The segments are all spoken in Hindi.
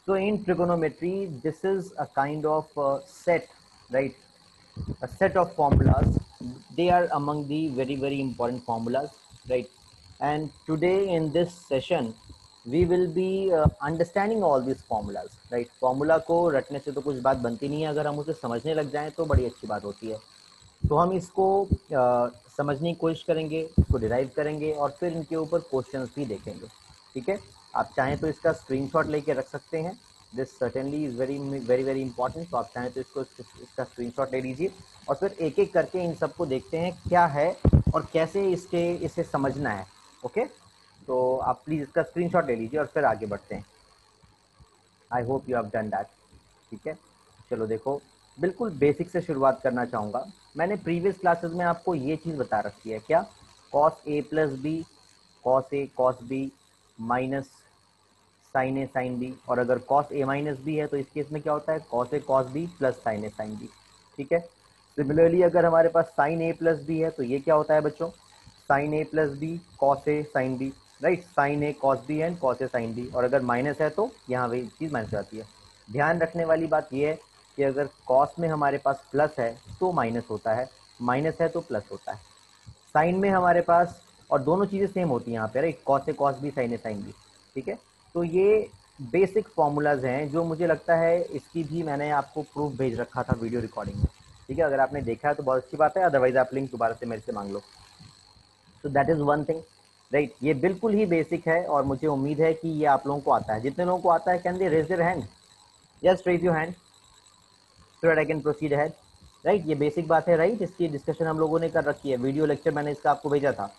So in trigonometry, this is a kind of set, right? A set of formulas. They are among the very important formulas, right? And today in this session, we will be understanding all these formulas, right? Formula को रटने से तो कुछ बात बनती नहीं है, अगर हम उसे समझने लग जाएं तो बड़ी अच्छी बात होती है। तो हम इसको समझने की कोशिश करेंगे, इसको डिराइव करेंगे और फिर इनके ऊपर क्वेश्चंस भी देखेंगे। ठीक है, आप चाहें तो इसका स्क्रीनशॉट लेके रख सकते हैं। This certainly is very important. तो आप चाहें तो इसका स्क्रीनशॉट ले लीजिए और फिर एक एक करके इन सबको देखते हैं क्या है और कैसे इसे समझना है। ओके, तो आप प्लीज़ इसका स्क्रीनशॉट ले लीजिए और फिर आगे बढ़ते हैं। I hope you have done that. ठीक है, चलो देखो, बिल्कुल बेसिक से शुरुआत करना चाहूँगा। मैंने प्रीवियस क्लासेस में आपको ये चीज़ बता रखी है, क्या? Cos A plus B, cos A cos B minus sine A sine B. और अगर कॉस ए माइनस बी है तो इस केस में क्या होता है? Cos A cos B plus sine A sine B. ठीक है, सिमिलरली अगर हमारे पास साइन ए प्लस बी है तो ये क्या होता है बच्चों? Sine A plus B cos A sine B, right? Sine A cos B and cos A sine B. और अगर माइनस है तो यहाँ वही चीज़ माइनस आती है। ध्यान रखने वाली बात यह है कि अगर कॉस में हमारे पास प्लस है तो माइनस होता है, माइनस है तो प्लस होता है। साइन में हमारे पास, और दोनों चीज़ें सेम होती हैं यहाँ पे, right? Cos A cos B, sine A sine B. ठीक है, तो ये बेसिक फॉर्मूलाज हैं जो मुझे लगता है इसकी भी मैंने आपको प्रूफ भेज रखा था वीडियो रिकॉर्डिंग में। ठीक है, अगर आपने देखा है तो बहुत अच्छी बात है, अदरवाइज आप लिंक दोबारा से मेरे से मांग लो। तो that is one thing, right? ये बिल्कुल ही बेसिक है और मुझे उम्मीद है कि ये आप लोगों को आता है। जितने लोगों को आता है, can they raise their hand? Just raise your hand so that I can proceed ahead. Right, ये बेसिक बात है, राइट? इसकी डिस्कशन हम लोगों ने कर रखी है, वीडियो लेक्चर मैंने इसका आपको भेजा था।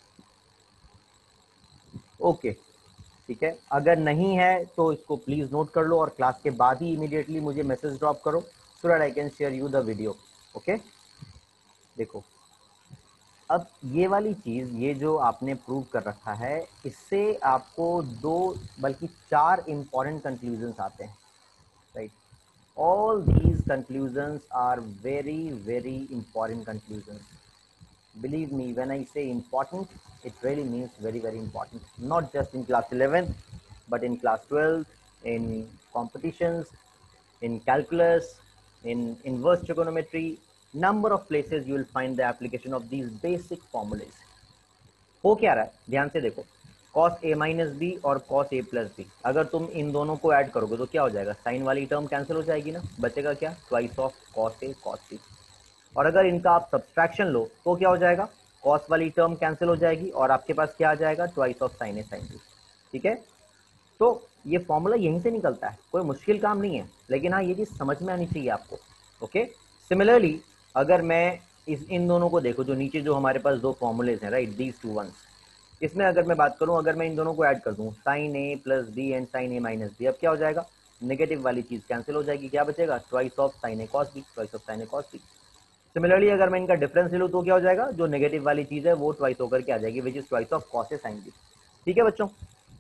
ओके, ठीक है, अगर नहीं है तो इसको प्लीज़ नोट कर लो और क्लास के बाद ही इमीडिएटली मुझे मैसेज ड्रॉप करो so that I can share you the video. Okay, देखो, अब ये वाली चीज़, ये जो आपने प्रूव कर रखा है, इससे आपको दो बल्कि चार इंपॉर्टेंट कंक्लूजन्स आते हैं, right? All these conclusions are very important conclusions. Believe me when I say important, it really means very important, not just in class 11th but in class 12th, in competitions, in calculus, in inverse trigonometry. Number of places you will find the application of these basic formulas. हो क्या रहा है, ध्यान से देखो, cos a माइनस बी और cos a प्लस बी, अगर तुम इन दोनों को ऐड करोगे तो क्या हो जाएगा? साइन वाली टर्म कैंसिल हो जाएगी ना, बचेगा क्या? Twice of cos a cos b। और अगर इनका आप सब्सट्रैक्शन लो तो क्या हो जाएगा? कॉस वाली टर्म कैंसिल हो जाएगी और आपके पास क्या आ जाएगा? Twice of sine A sine B. ठीक है, तो ये फॉर्मूला यहीं से निकलता है, कोई मुश्किल काम नहीं है, लेकिन हाँ ये चीज समझ में आनी चाहिए आपको। ओके, सिमिलरली अगर मैं इन दोनों को देखो, जो नीचे जो हमारे पास दो फॉर्मूलेज हैं, राइट, दीज टू वंस, इसमें अगर मैं बात करूं, अगर मैं इन दोनों को ऐड कर दूं, sine A plus B and sine A minus B, अब क्या हो जाएगा? नेगेटिव वाली चीज कैंसिल हो जाएगी, क्या बचेगा? Twice of sine A cos B, twice of sine A cos B. Similarly अगर मैं इनका डिफरेंस ले लूँ तो क्या हो जाएगा? जो नेगेटिव वाली चीज है वो ट्वाइस होकर के आ जाएगी, which is twice of cos A sine B. ठीक है बच्चों,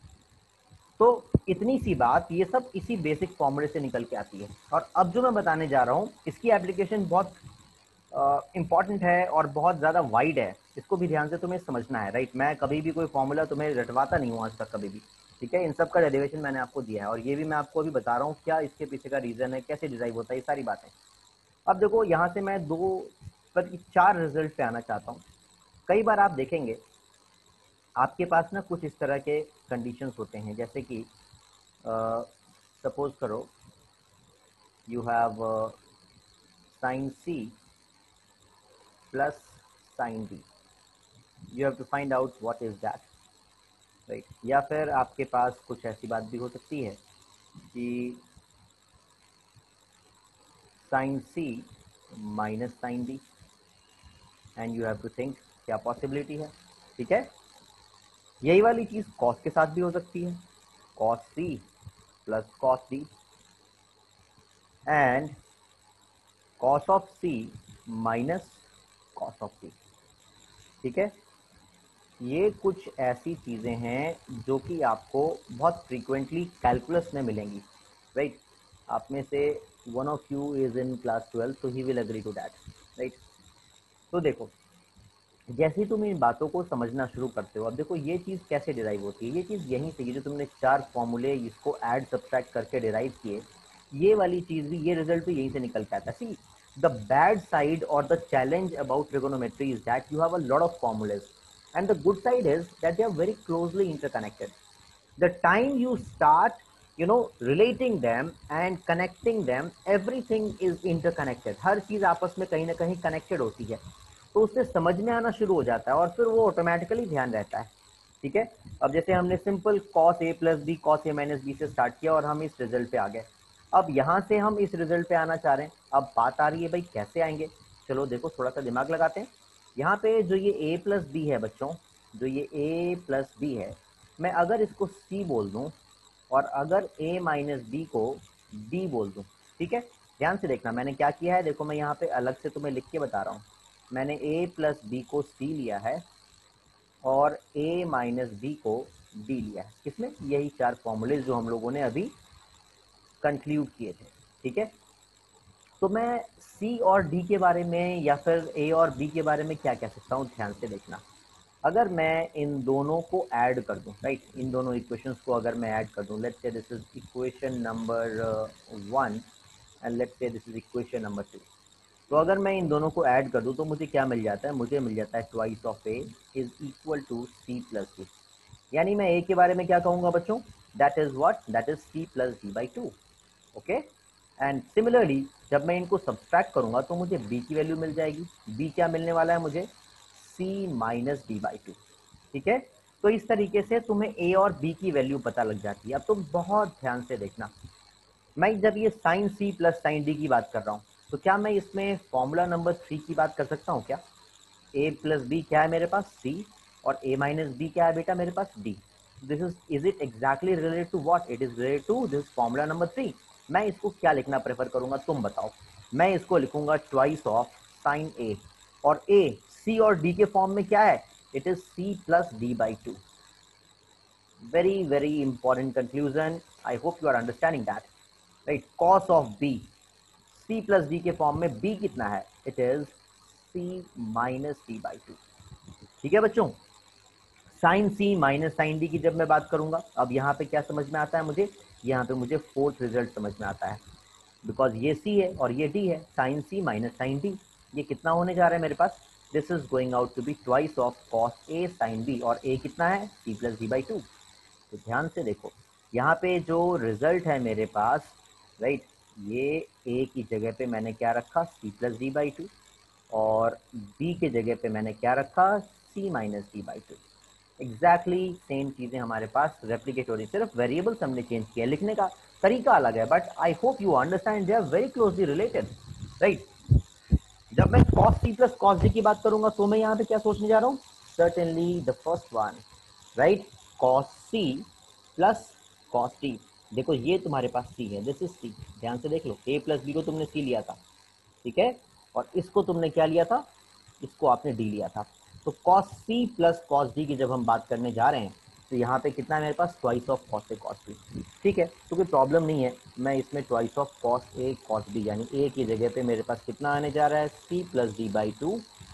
तो इतनी सी बात, ये सब इसी बेसिक फॉर्मूले से निकल के आती है। और अब जो मैं बताने जा रहा हूँ इसकी एप्लीकेशन बहुत इंपॉर्टेंट है और बहुत ज़्यादा वाइड है, इसको भी ध्यान से तुम्हें समझना है, राइट? मैं कभी भी कोई फॉर्मूला तुम्हें रटवाता नहीं हूँ आज तक कभी भी। ठीक है, इन सब का डेरिवेशन मैंने आपको दिया है और ये भी मैं आपको अभी बता रहा हूँ क्या इसके पीछे का रीज़न है, कैसे डिराइव होता है, ये सारी बातें। अब देखो, यहाँ से मैं दो पर चार रिजल्ट पे आना चाहता हूँ। कई बार आप देखेंगे आपके पास ना कुछ इस तरह के कंडीशंस होते हैं, जैसे कि सपोज करो you have sine C plus sine D, you have to find out what is that, right? या फिर आपके पास कुछ ऐसी बात भी हो सकती है कि sine C minus sine D, and you have to think क्या पॉसिबिलिटी है। ठीक है, यही वाली चीज कॉस के साथ भी हो सकती है, cos C plus cos D and cos of C minus cos of D. ठीक है, ये कुछ ऐसी चीजें हैं जो कि आपको बहुत फ्रीक्वेंटली कैलकुलस में मिलेंगी, राइट? आप में से one of you is in class 12 तो he will agree to that, right? तो देखो, जैसे ही तुम इन बातों को समझना शुरू करते हो, अब देखो ये चीज़ कैसे डिराइव होती है, ये चीज़ यहीं से, ये जो तुमने 4 फॉर्मूले इसको ऐड सब्सट्रैक्ट करके डिराइव किए, ये वाली चीज़ भी, ये रिजल्ट भी यहीं से निकल के आता है। सी, द बैड साइड और the challenge about trigonometry is that you have a lot of formulas, and the good side is that they are very closely interconnected. The time you start, relating them and connecting them, everything is interconnected. हर चीज आपस में कहीं ना कहीं कनेक्टेड होती है, तो उससे समझ में आना शुरू हो जाता है और फिर वो ऑटोमेटिकली ध्यान रहता है. ठीक है. अब जैसे हमने simple cos a plus B cos a minus B से स्टार्ट किया और हम इस रिजल्ट पे आ गए. अब यहाँ से हम इस रिजल्ट पे आना चाह रहे हैं. अब बात आ रही है भाई कैसे आएंगे. चलो देखो थोड़ा सा दिमाग लगाते हैं. यहाँ पे जो ये a प्लस बी है बच्चों, जो ये a प्लस बी है, मैं अगर इसको c बोल दूं और अगर a माइनस बी को d बोल दूं. ठीक है. ध्यान से देखना मैंने क्या किया है. देखो मैं यहाँ पे अलग से तुम्हें लिख के बता रहा हूँ. मैंने a प्लस बी को c लिया है और a माइनस बी को d लिया है. किसमें? यही 4 फॉर्मूले जो हम लोगों ने अभी कंक्लूड किए थे. ठीक है. तो मैं c और d के बारे में या फिर a और b के बारे में क्या कह सकता हूँ, ध्यान से देखना. अगर मैं इन दोनों को ऐड कर दूं, राइट, इन दोनों इक्वेशंस को अगर मैं ऐड कर दूं, let's say this is equation number 1 and let's say this is equation number 2. तो अगर मैं इन दोनों को ऐड कर दूं तो मुझे क्या मिल जाता है, मुझे मिल जाता है twice of A is equal to C plus D. यानी मैं ए के बारे में क्या कहूंगा बच्चों, that is what, that is C plus D by 2. Okay. And similarly जब मैं इनको सब्सट्रैक्ट करूंगा तो मुझे b की वैल्यू मिल जाएगी. b क्या मिलने वाला है मुझे, c माइनस डी बाई 2. ठीक है. तो इस तरीके से तुम्हें a और b की वैल्यू पता लग जाती है. अब तुम बहुत ध्यान से देखना, मैं जब ये sine c plus sine d की बात कर रहा हूँ तो क्या मैं इसमें फॉर्मूला नंबर 3 की बात कर सकता हूँ क्या. a प्लस बी क्या है मेरे पास, c, और a माइनस बी क्या है बेटा मेरे पास, d. This is it exactly related to what, it is related to this formula number 3. मैं इसको क्या लिखना प्रेफर करूंगा तुम बताओ. मैं इसको लिखूंगा ट्वाइस ऑफ साइन a, और a c और d के फॉर्म में क्या है, it is c plus d by 2. Very very important conclusion. I hope you are understanding that, right. Cos of b, c plus d के फॉर्म में b कितना है, it is c minus d by 2. ठीक है बच्चों. Sine c minus sine d की जब मैं बात करूंगा, अब यहाँ पे क्या समझ में आता है मुझे, यहाँ पे मुझे फोर्थ रिजल्ट समझ में आता है. बिकॉज ये c है और ये d है, sine c minus sine d, ये कितना होने जा रहा है मेरे पास, this is going out to be twice of cos a sine b, और a कितना है, c प्लस d बाई 2. तो ध्यान से देखो यहाँ पे जो रिजल्ट है मेरे पास, राइट, ये a की जगह पे मैंने क्या रखा, c प्लस डी बाई 2, और b के जगह पे मैंने क्या रखा, c minus D by 2. Exactly same चीजें हमारे पास रेप्लीकेट हो रही, सिर्फ वेरिएबल्स हमने चेंज किया, लिखने का तरीका अलग है, but I hope you understand they are very closely related, right. जब मैं cos c plus cos d की बात करूंगा तो मैं यहाँ पे क्या सोचने जा रहा हूँ, certainly the first one, right, cos c plus cos d. देखो ये तुम्हारे पास c है, दिस इज c. ध्यान से देख लो, a प्लस b को तुमने c लिया था, ठीक है, और इसको तुमने क्या लिया था, इसको आपने d लिया था. तो cos c plus cos d की जब हम बात करने जा रहे हैं तो यहाँ पे कितना है मेरे पास, twice of cos a cos b. ठीक है, तो कोई प्रॉब्लम नहीं है, मैं इसमें twice of cos a cos b, यानी a की जगह पे मेरे पास कितना आने जा रहा है, c प्लस डी बाई 2,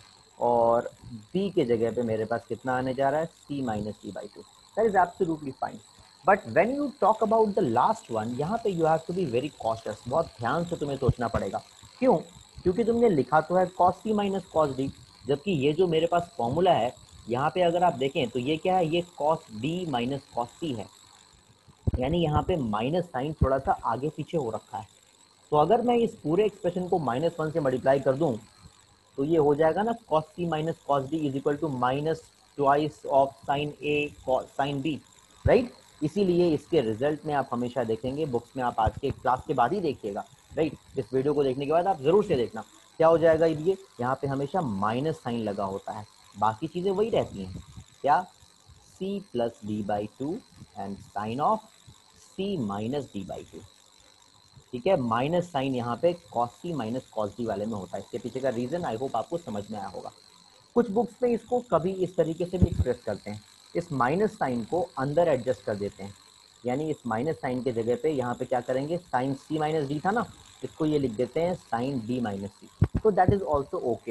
और b के जगह पे मेरे पास कितना आने जा रहा है, c minus D by 2. That is absolutely fine. But when you talk about the last one, यहाँ पे you have to be very cautious, बहुत ध्यान से तुम्हें सोचना पड़ेगा. क्यों? क्योंकि तुमने लिखा तो है cos c minus cos d, जबकि ये जो मेरे पास फॉर्मूला है यहाँ पे अगर आप देखें तो ये क्या है, ये cos d minus cos c है, यानी यहाँ पे माइनस साइन थोड़ा सा आगे पीछे हो रखा है. तो अगर मैं इस पूरे एक्सप्रेशन को -1 से मल्टीप्लाई कर दूं तो ये हो जाएगा ना, cos c minus cos d is equal to minus twice of sine a sine b, right. इसीलिए इसके रिजल्ट में आप हमेशा देखेंगे, बुक्स में आप आज के क्लास के बाद ही देखिएगा, राइट. इस वीडियो को देखने के बाद आप जरूर से देखना क्या हो जाएगा, ये यहाँ पे हमेशा माइनस साइन लगा होता है, बाकी चीजें वही रहती हैं. क्या, c plus D by 2 and sine of c minus D by 2. ठीक है, माइनस साइन यहाँ पे cos c minus cos d वाले में होता है. इसके पीछे का रीजन आई होप आपको समझ में आया होगा. कुछ बुक्स में इसको कभी इस तरीके से भी एक्सप्रेस करते हैं, इस माइनस साइन को अंदर एडजस्ट कर देते हैं, यानी इस माइनस साइन के जगह पे यहाँ पे क्या करेंगे, साइन c माइनस डी था ना, इसको ये लिख देते हैं साइन d माइनस सी. तो that is also okay.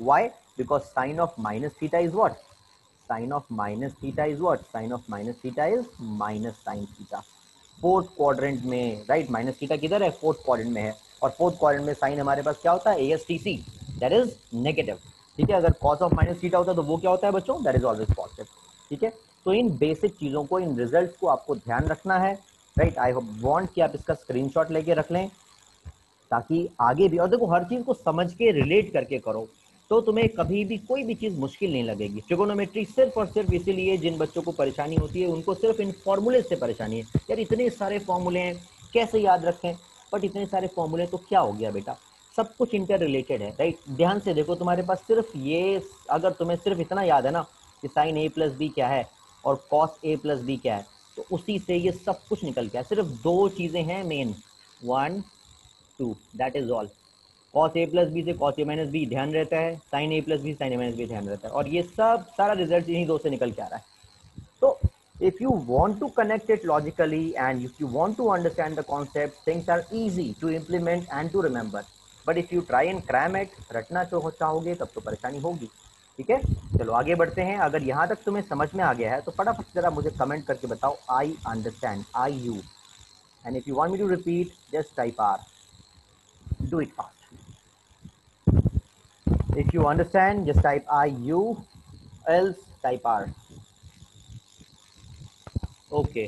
Why? Because sine of minus theta is what? Sine of minus theta is what? Sine of minus theta is minus sin theta. Fourth quadrant में, राइट, माइनस थीटा किधर है? फोर्थ क्वाड्रेंट में है, और फोर्थ क्वाड्रेंट में साइन हमारे पास क्या होता है? ASTC, that is negative. ठीक है, अगर कॉस ऑफ माइनस थीटा होता है तो वो क्या होता है बच्चों? That is always positive. ठीक है, तो इन बेसिक चीजों को, इन रिजल्ट्स को आपको ध्यान रखना है, राइट। आई वांट कि आप इसका स्क्रीनशॉट लेके रख लें ताकि आगे भी, और देखो हर चीज को समझ के रिलेट करके करो तो तुम्हें कभी भी कोई भी चीज मुश्किल नहीं लगेगी। ट्रिगोनोमेट्री सिर्फ और सिर्फ इसीलिए जिन बच्चों को परेशानी होती है उनको सिर्फ इन फॉर्मूले से परेशानी है, यार इतने सारे फॉर्मूले हैं कैसे याद रखें? बट इतने सारे फॉर्मूले तो क्या हो गया बेटा, सब कुछ इंटर रिलेटेड है, राइट। ध्यान से देखो, तुम्हारे पास सिर्फ ये, अगर तुम्हें सिर्फ इतना याद है ना कि साइन ए प्लस बी क्या है और कॉस ए प्लस बी क्या है, तो उसी से ये सब कुछ निकल गया। सिर्फ दो चीजें हैं main, 1 2, that is all. Cos A plus B से कॉस ए माइनस बी ध्यान रहता है, sine A plus B sine A minus B ध्यान रहता है, और ये सब सारा रिजल्ट इन्हीं दो से निकल के आ रहा है। तो if you want to connect it logically and if you want to understand the concept, things are easy to implement and to remember, but if you try and cram it, रटना चाहोगे तब तो परेशानी होगी। ठीक है, चलो आगे बढ़ते हैं। अगर यहाँ तक तुम्हें समझ में आ गया है तो फटाफट जरा मुझे कमेंट करके बताओ, I understand, I you, and if you want me to repeat just type R, do it fast. If you understand, just type IU, else type R. Okay,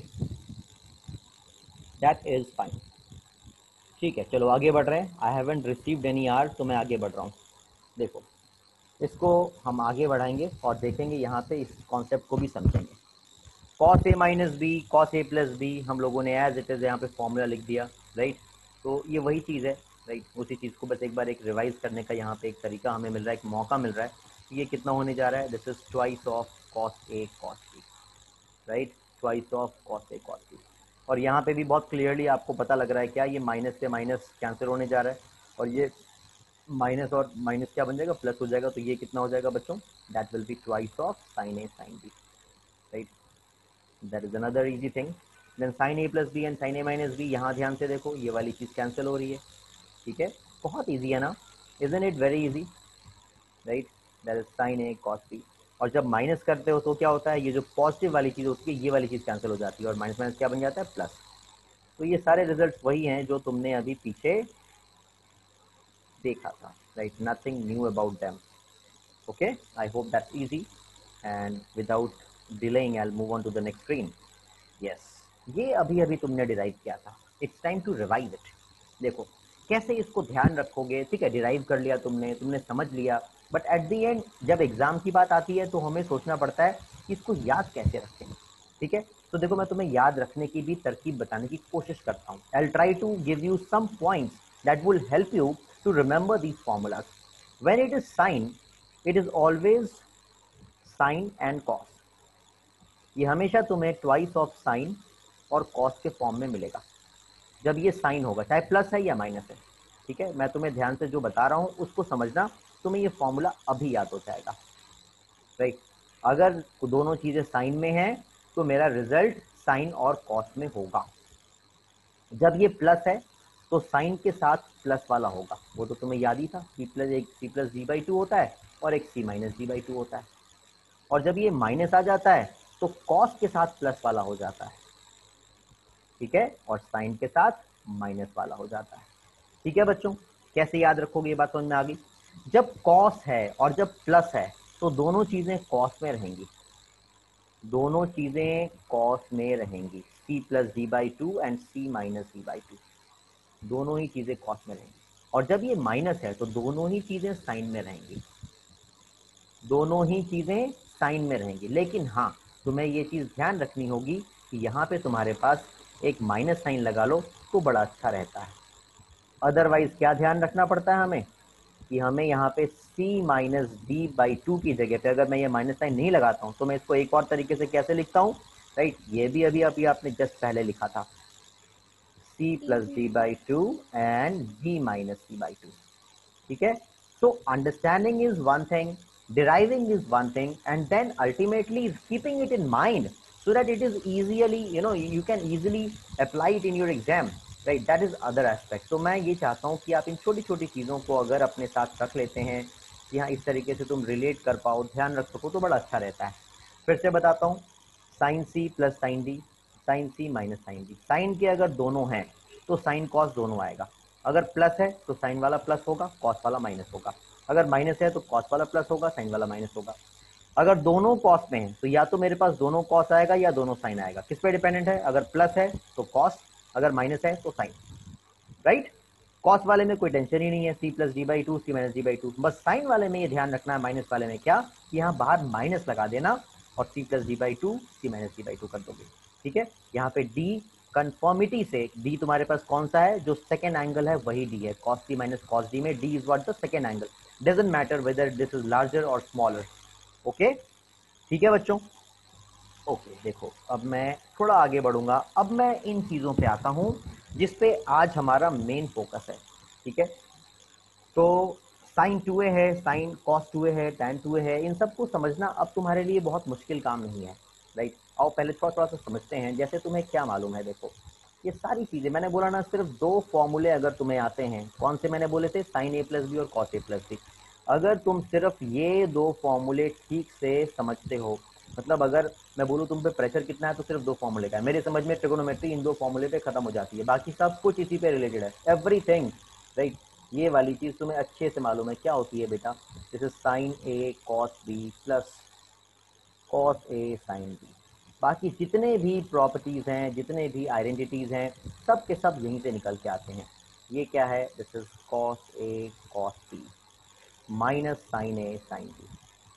that is fine. ठीक है, चलो आगे बढ़ रहे हैं। I haven't received any R, तो मैं आगे बढ़ रहा हूँ। देखो, इसको हम आगे बढ़ाएंगे और देखेंगे यहाँ पे, इस कॉन्सेप्ट को भी समझेंगे। cos A minus B, cos A plus B हम लोगों ने एज इट इज यहाँ पे फॉर्मूला लिख दिया, राइट। तो ये वही चीज़ है, राइट। उसी चीज़ को बस एक बार एक रिवाइज करने का यहाँ पे एक तरीका हमें मिल रहा है, एक मौका मिल रहा है। ये कितना होने जा रहा है? This is twice of cos A cos B, right, twice of cos A cos B। और यहाँ पे भी बहुत क्लियरली आपको पता लग रहा है क्या, ये माइनस से माइनस कैंसिल होने जा रहा है, और ये माइनस और माइनस क्या बन जाएगा? प्लस हो जाएगा। तो ये कितना हो जाएगा बच्चों? That will be twice of sin A sin B, right. That is another easy thing. Then sin A plus B and sin A minus B, यहाँ ध्यान से देखो ये वाली चीज़ कैंसिल हो रही है। ठीक है, बहुत ईजी है ना, isn't it very easy, right. That is sin A cos B। और जब माइनस करते हो तो क्या होता है? ये जो पॉजिटिव वाली चीज़ होती है ये वाली चीज़ कैंसिल हो जाती है, और माइनस माइनस क्या बन जाता है? प्लस। तो ये सारे रिजल्ट वही हैं जो तुमने अभी पीछे देखा था, right. Nothing new about them. Okay, I hope that's easy, and without delaying I will move on to the next screen. Yes, ये अभी अभी तुमने डिराइव किया था, it's time to revise it. देखो कैसे इसको ध्यान रखोगे। ठीक है, डिराइव कर लिया तुमने समझ लिया, बट एट दी एंड जब एग्जाम की बात आती है तो हमें सोचना पड़ता है कि इसको याद कैसे रखें। ठीक है, तो देखो मैं तुम्हें याद रखने की भी तरकीब बताने की कोशिश करता हूँ। I will try to give you some points that will help you to remember these formulas. When it is sine, it is always sine and cos. ये हमेशा तुम्हें ट्वाइस ऑफ साइन और कॉस के फॉर्म में मिलेगा जब ये साइन होगा, चाहे प्लस है या माइनस है। ठीक है, मैं तुम्हें ध्यान से जो बता रहा हूँ उसको समझना, तुम्हें ये फॉर्मूला अभी याद हो जाएगा, राइट। अगर दोनों चीजें साइन में हैं तो मेरा रिजल्ट साइन और कॉस में होगा। जब ये प्लस है तो साइन के साथ प्लस वाला होगा, वो तो तुम्हें याद ही था, C plus D by two होता है और एक C minus D by two होता है। और जब ये माइनस आ जाता है तो कॉस के साथ प्लस वाला हो जाता है, ठीक है, और साइन के साथ माइनस वाला हो जाता है। ठीक है बच्चों, कैसे याद रखोगे ये बात समझ में आ गई। जब कॉस है और जब प्लस है तो दोनों चीजें कॉस में रहेंगी, दोनों चीजें कॉस में रहेंगी, C plus D by two and C minus D by two, दोनों ही चीजें कॉस में रहेंगी। और जब ये माइनस है तो दोनों ही चीजें साइन में रहेंगी, दोनों ही चीजें साइन में रहेंगी। लेकिन हाँ, तुम्हें ये चीज ध्यान रखनी होगी कि यहाँ पे तुम्हारे पास एक माइनस साइन लगा लो तो बड़ा अच्छा रहता है। अदरवाइज क्या ध्यान रखना पड़ता है हमें कि हमें यहाँ पे c minus D by two की जगह पे अगर मैं ये माइनस साइन नहीं लगाता हूँ तो मैं इसको एक और तरीके से कैसे लिखता हूँ, राइट। ये भी अभी आपने जस्ट पहले लिखा था, c plus D by two and b minus D by two. ठीक है, so understanding is one thing, deriving is one thing, and then ultimately keeping it in mind so that it is easily, you can easily apply it in your exam, right? That is other aspect. So मैं ये चाहता हूँ कि आप इन छोटी छोटी चीज़ों को अगर अपने साथ रख लेते हैं कि हाँ इस तरीके से तुम रिलेट कर पाओ, ध्यान रख सको, तो बड़ा अच्छा रहता है। फिर से बताता हूँ, sine C plus sine D, sine C minus sine D. Sine के अगर दोनों हैं तो साइन कॉस दोनों आएगा। अगर प्लस है तो साइन वाला प्लस होगा, कॉस वाला माइनस होगा। अगर माइनस है तो कॉस वाला प्लस होगा, साइन वाला माइनस होगा। अगर दोनों कॉस में है तो या तो मेरे पास दोनों कॉस आएगा या दोनों साइन आएगा। किस पे डिपेंडेंट है? अगर प्लस है तो कॉस, अगर माइनस है तो साइन, राइट। कॉस वाले में कोई टेंशन ही नहीं है, C plus D by two, C minus D by two. बस साइन वाले में ये ध्यान रखना है, माइनस वाले में क्या, कि यहाँ बाहर माइनस लगा देना और C plus D by two, C minus D by two कर दोगे, ठीक है। यहाँ पे डी कंफर्मिटी से, डी तुम्हारे पास कौन सा है, जो सेकेंड एंगल है वही डी है। Cos C minus cos D में D is what, the second angle. Doesn't matter whether this is larger और स्मॉलर। ओके, ठीक है बच्चों। ओके, देखो अब मैं थोड़ा आगे बढ़ूंगा। अब मैं इन चीजों पे आता हूं जिस पे आज हमारा मेन फोकस है, ठीक है। तो साइन 2a है, साइन कॉस 2a है, tan 2a है, इन सबको समझना अब तुम्हारे लिए बहुत मुश्किल काम नहीं है, राइट। आओ पहले थोड़ा थोड़ा सा समझते हैं। जैसे तुम्हें क्या मालूम है, देखो ये सारी चीजें मैंने बोला ना, सिर्फ दो फॉर्मूले अगर तुम्हें आते हैं, कौन से मैंने बोले थे, साइन ए प्लस बी और कॉस ए प्लस बी। अगर तुम सिर्फ ये दो फॉर्मूले ठीक से समझते हो, मतलब अगर मैं बोलूँ तुम पे प्रेशर कितना है तो सिर्फ दो फॉर्मूले का है, मेरे समझ में ट्रिगोनोमेट्री इन दो फॉर्मूले पे खत्म हो जाती है, बाकी सब कुछ इसी पे रिलेटेड है, एवरीथिंग, राइट। ये वाली चीज तुम्हें अच्छे से मालूम है क्या होती है बेटा, जैसे sine A cos B plus cos A sine B. बाकी जितने भी प्रॉपर्टीज हैं, जितने भी आइडेंटिटीज हैं, सब के सब यहीं से निकल के आते हैं। ये क्या है, this is cos A cos B minus sine A sine B,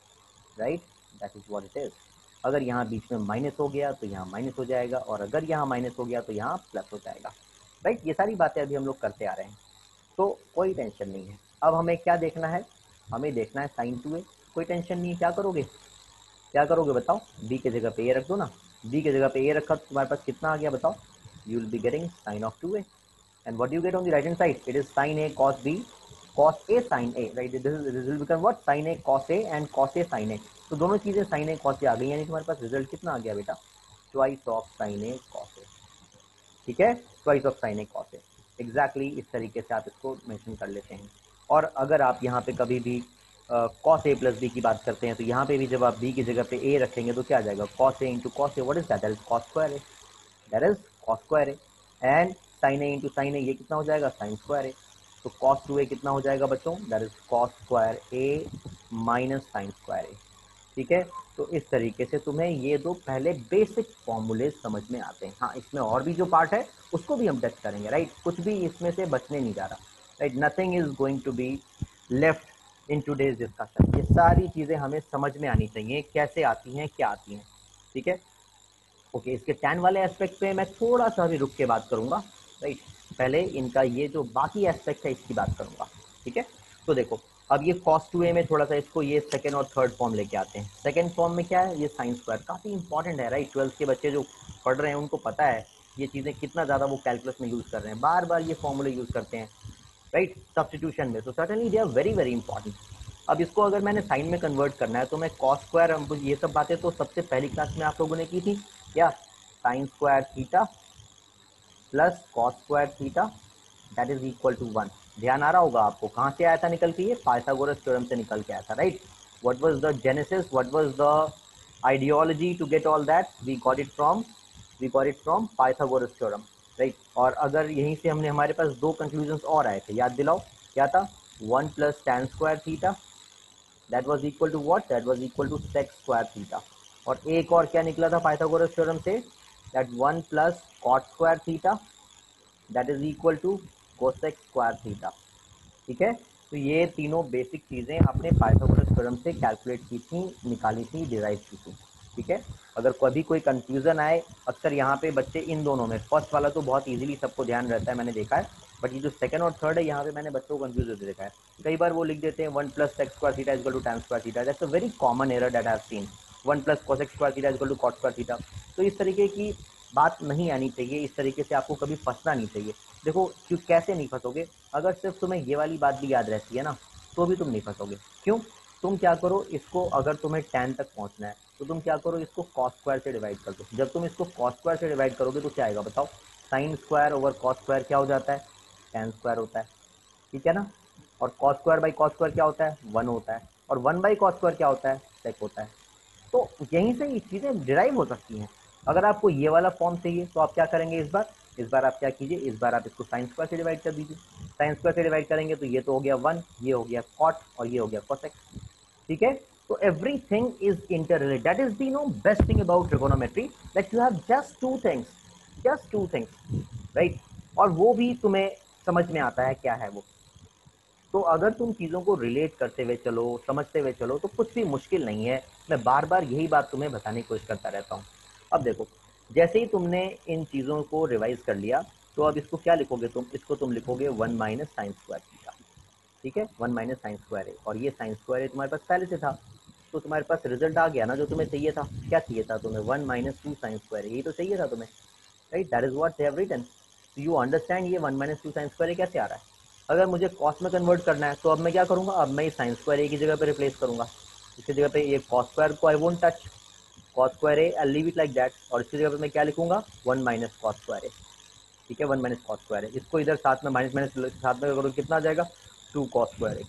right, that is what it is. अगर यहाँ बीच में माइनस हो गया तो यहाँ माइनस हो जाएगा, और अगर यहाँ माइनस हो गया तो यहाँ प्लस हो जाएगा, राइट। ये सारी बातें अभी हम लोग करते आ रहे हैं, तो कोई टेंशन नहीं है। अब हमें क्या देखना है, हमें देखना है साइन 2a। कोई टेंशन नहीं है, क्या करोगे, क्या करोगे बताओ, बी की जगह पे ए रख दो ना। बी की जगह पे ए रखा तो तुम्हारे पास कितना आ गया बताओ, you will be getting sine of 2a। And what you get on the right hand side, it is sine A cos B cos A sine A, right. This will become what, sine A cos A and cos A sine A. तो दोनों चीजें साइन ए कॉस ए आ गई, यानी तुम्हारे पास रिजल्ट कितना आ गया बेटा, twice of sine A cos A, ठीक है, twice of sine A cos A. Exactly इस तरीके से आप इसको मेंशन कर लेते हैं। और अगर आप यहाँ पे कभी भी कॉस ए प्लस बी की बात करते हैं, तो यहाँ पे भी जब आप बी की जगह पे ए रखेंगे तो क्या आ जाएगा, cos A into cos A, what is that, that is cos square A, that is cos square A. And sine A into sine A, ये कितना हो जाएगा, साइन स्क्वायर ए। तो कॉस 2a कितना हो जाएगा बच्चों, that is cos square A minus sine square A, ठीक है। तो इस तरीके से तुम्हें ये दो पहले बेसिक फॉर्मूले समझ में आते हैं। हाँ, इसमें और भी जो पार्ट है उसको भी हम टच करेंगे, राइट। कुछ भी इसमें से बचने नहीं जा रहा, right. Nothing is going to be left in today's discussion. ये सारी चीजें हमें समझ में आनी चाहिए, कैसे आती हैं, क्या आती हैं, ठीक है। ओके, इसके टैन वाले एस्पेक्ट पे मैं थोड़ा सा भी रुक के बात करूंगा, राइट। पहले इनका ये जो बाकी एस्पेक्ट है इसकी बात करूंगा, ठीक है। तो देखो, अब ये cos 2a में थोड़ा सा इसको ये सेकेंड और थर्ड फॉर्म लेके आते हैं। सेकेंड फॉर्म में क्या है, ये साइन स्क्वायर, काफी इंपॉर्टेंट है, राइट। 12th के बच्चे जो पढ़ रहे हैं उनको पता है ये चीजें कितना ज्यादा वो कैलकुलस में यूज कर रहे हैं, बार बार ये फॉर्मूले यूज करते हैं, राइट, सब्सटीट्यूशन में। तो certainly they are very very important. अब इसको अगर मैंने साइन में कन्वर्ट करना है तो मैं कॉस स्क्वायर, ये सब बातें तो सबसे पहली क्लास में आप लोगों ने की थी क्या, sine square theta plus cos square theta that is equal to 1। ध्यान आ रहा होगा आपको, कहाँ से आया था निकल के, ये पाइथागोरस थ्योरम से निकल के आया था, right. What was the genesis, what was the ideology to get all that, we got it from Pythagoras theorem, right. और अगर यहीं से हमने, हमारे पास दो कंक्लूजन और आए थे, याद दिलाओ क्या था, 1 plus tan square theta that was equal to what, that was equal to sec square theta. और एक और क्या निकला था पाइथागोरस थ्योरम से, that 1 plus cot square theta that is equal to cosec square theta, ठीक है। तो ये तीनों बेसिक चीजें आपने पाइथागोरस थ्योरम से कैलकुलेट की थी, निकाली थी, डिराइव की थी, ठीक है। अगर कभी कोई कंफ्यूजन आए, अक्सर यहाँ पे बच्चे इन दोनों में, फर्स्ट वाला तो बहुत इजीली सबको ध्यान रहता है, मैंने देखा है, बट ये जो सेकंड और थर्ड है यहाँ पे मैंने बच्चों को कंफ्यूज होते देखा है। कई बार वो लिख देते हैं 1 plus sec square theta equal to tan square theta, that's a very common error that I have seen. 1 plus cosec square theta equal to cot square theta. तो इस तरीके की बात नहीं आनी चाहिए, इस तरीके से आपको कभी फंसना नहीं चाहिए। देखो क्यों, कैसे नहीं फंसोगे, अगर सिर्फ तुम्हें ये वाली बात भी याद रहती है ना तो भी तुम नहीं फंसोगे। क्यों, तुम क्या करो इसको, अगर तुम्हें tan तक पहुंचना है तो तुम क्या करो, इसको cos स्क्वायर से डिवाइड कर दो। जब तुम इसको cos स्क्वायर से डिवाइड करोगे तो क्या आएगा बताओ, sine square over cos square क्या हो जाता है, tan स्क्वायर होता है, ठीक है ना। और cos square by cos square क्या होता है, 1 होता है, और 1 बाई कॉस स्क्वायर क्या होता है, सेक होता है। तो यहीं से ये चीज़ें डिराइव हो सकती हैं। अगर आपको ये वाला फॉर्म चाहिए तो आप क्या करेंगे, इस बार आप क्या कीजिए, इस बार आप इसको साइन स्क्वायर से डिवाइड कर दीजिए। साइन स्क्वायर से डिवाइड करेंगे तो ये तो हो गया 1, ये हो गया कॉट, और ये हो गया कोसेक। ठीक है, तो everything is interrelated. That is the best thing about trigonometry, that you have just two things, right. और वो भी तुम्हें समझ में आता है क्या है वो। तो अगर तुम चीज़ों को रिलेट करते हुए चलो, समझते हुए चलो, तो कुछ भी मुश्किल नहीं है। मैं बार बार यही बात तुम्हें बताने की कोशिश करता रहता हूँ। अब देखो, जैसे ही तुमने इन चीज़ों को रिवाइज कर लिया, तो अब इसको क्या लिखोगे तुम, इसको तुम लिखोगे 1 माइनस साइन स्क्वायर थीटा। ठीक है, 1 माइनस साइन स्क्वायर है, और ये साइन स्क्वायर है तुम्हारे पास पहले से था। तो तुम्हारे पास रिजल्ट आ गया ना जो तुम्हें चाहिए था। क्या चाहिए था तुम्हें, 1 माइनस 2 साइन स्क्वायर, यही तो चाहिए था तुम्हें, right. That is what they have written. You understand ये 1 माइनस 2 साइन स्क्वायर कैसे आ रहा है। अगर मुझे कॉस में कन्वर्ट करना है तो अब मैं क्या करूंगा, अब मैं साइन स्क्वायर ए की जगह पे रिप्लेस करूंगा। इसकी जगह पे ये कॉस स्क्वायर को I won't touch, cos square A I leave it like that, और इसकी जगह पे मैं क्या लिखूंगा, 1 माइनस कॉस स्क्वायर ए। ठीक है, 1 माइनस कॉस स्क्वायर ए, इसको इधर साथ में माइनस माइनस साथ में करो, कितना आ जाएगा, 2 cos square A,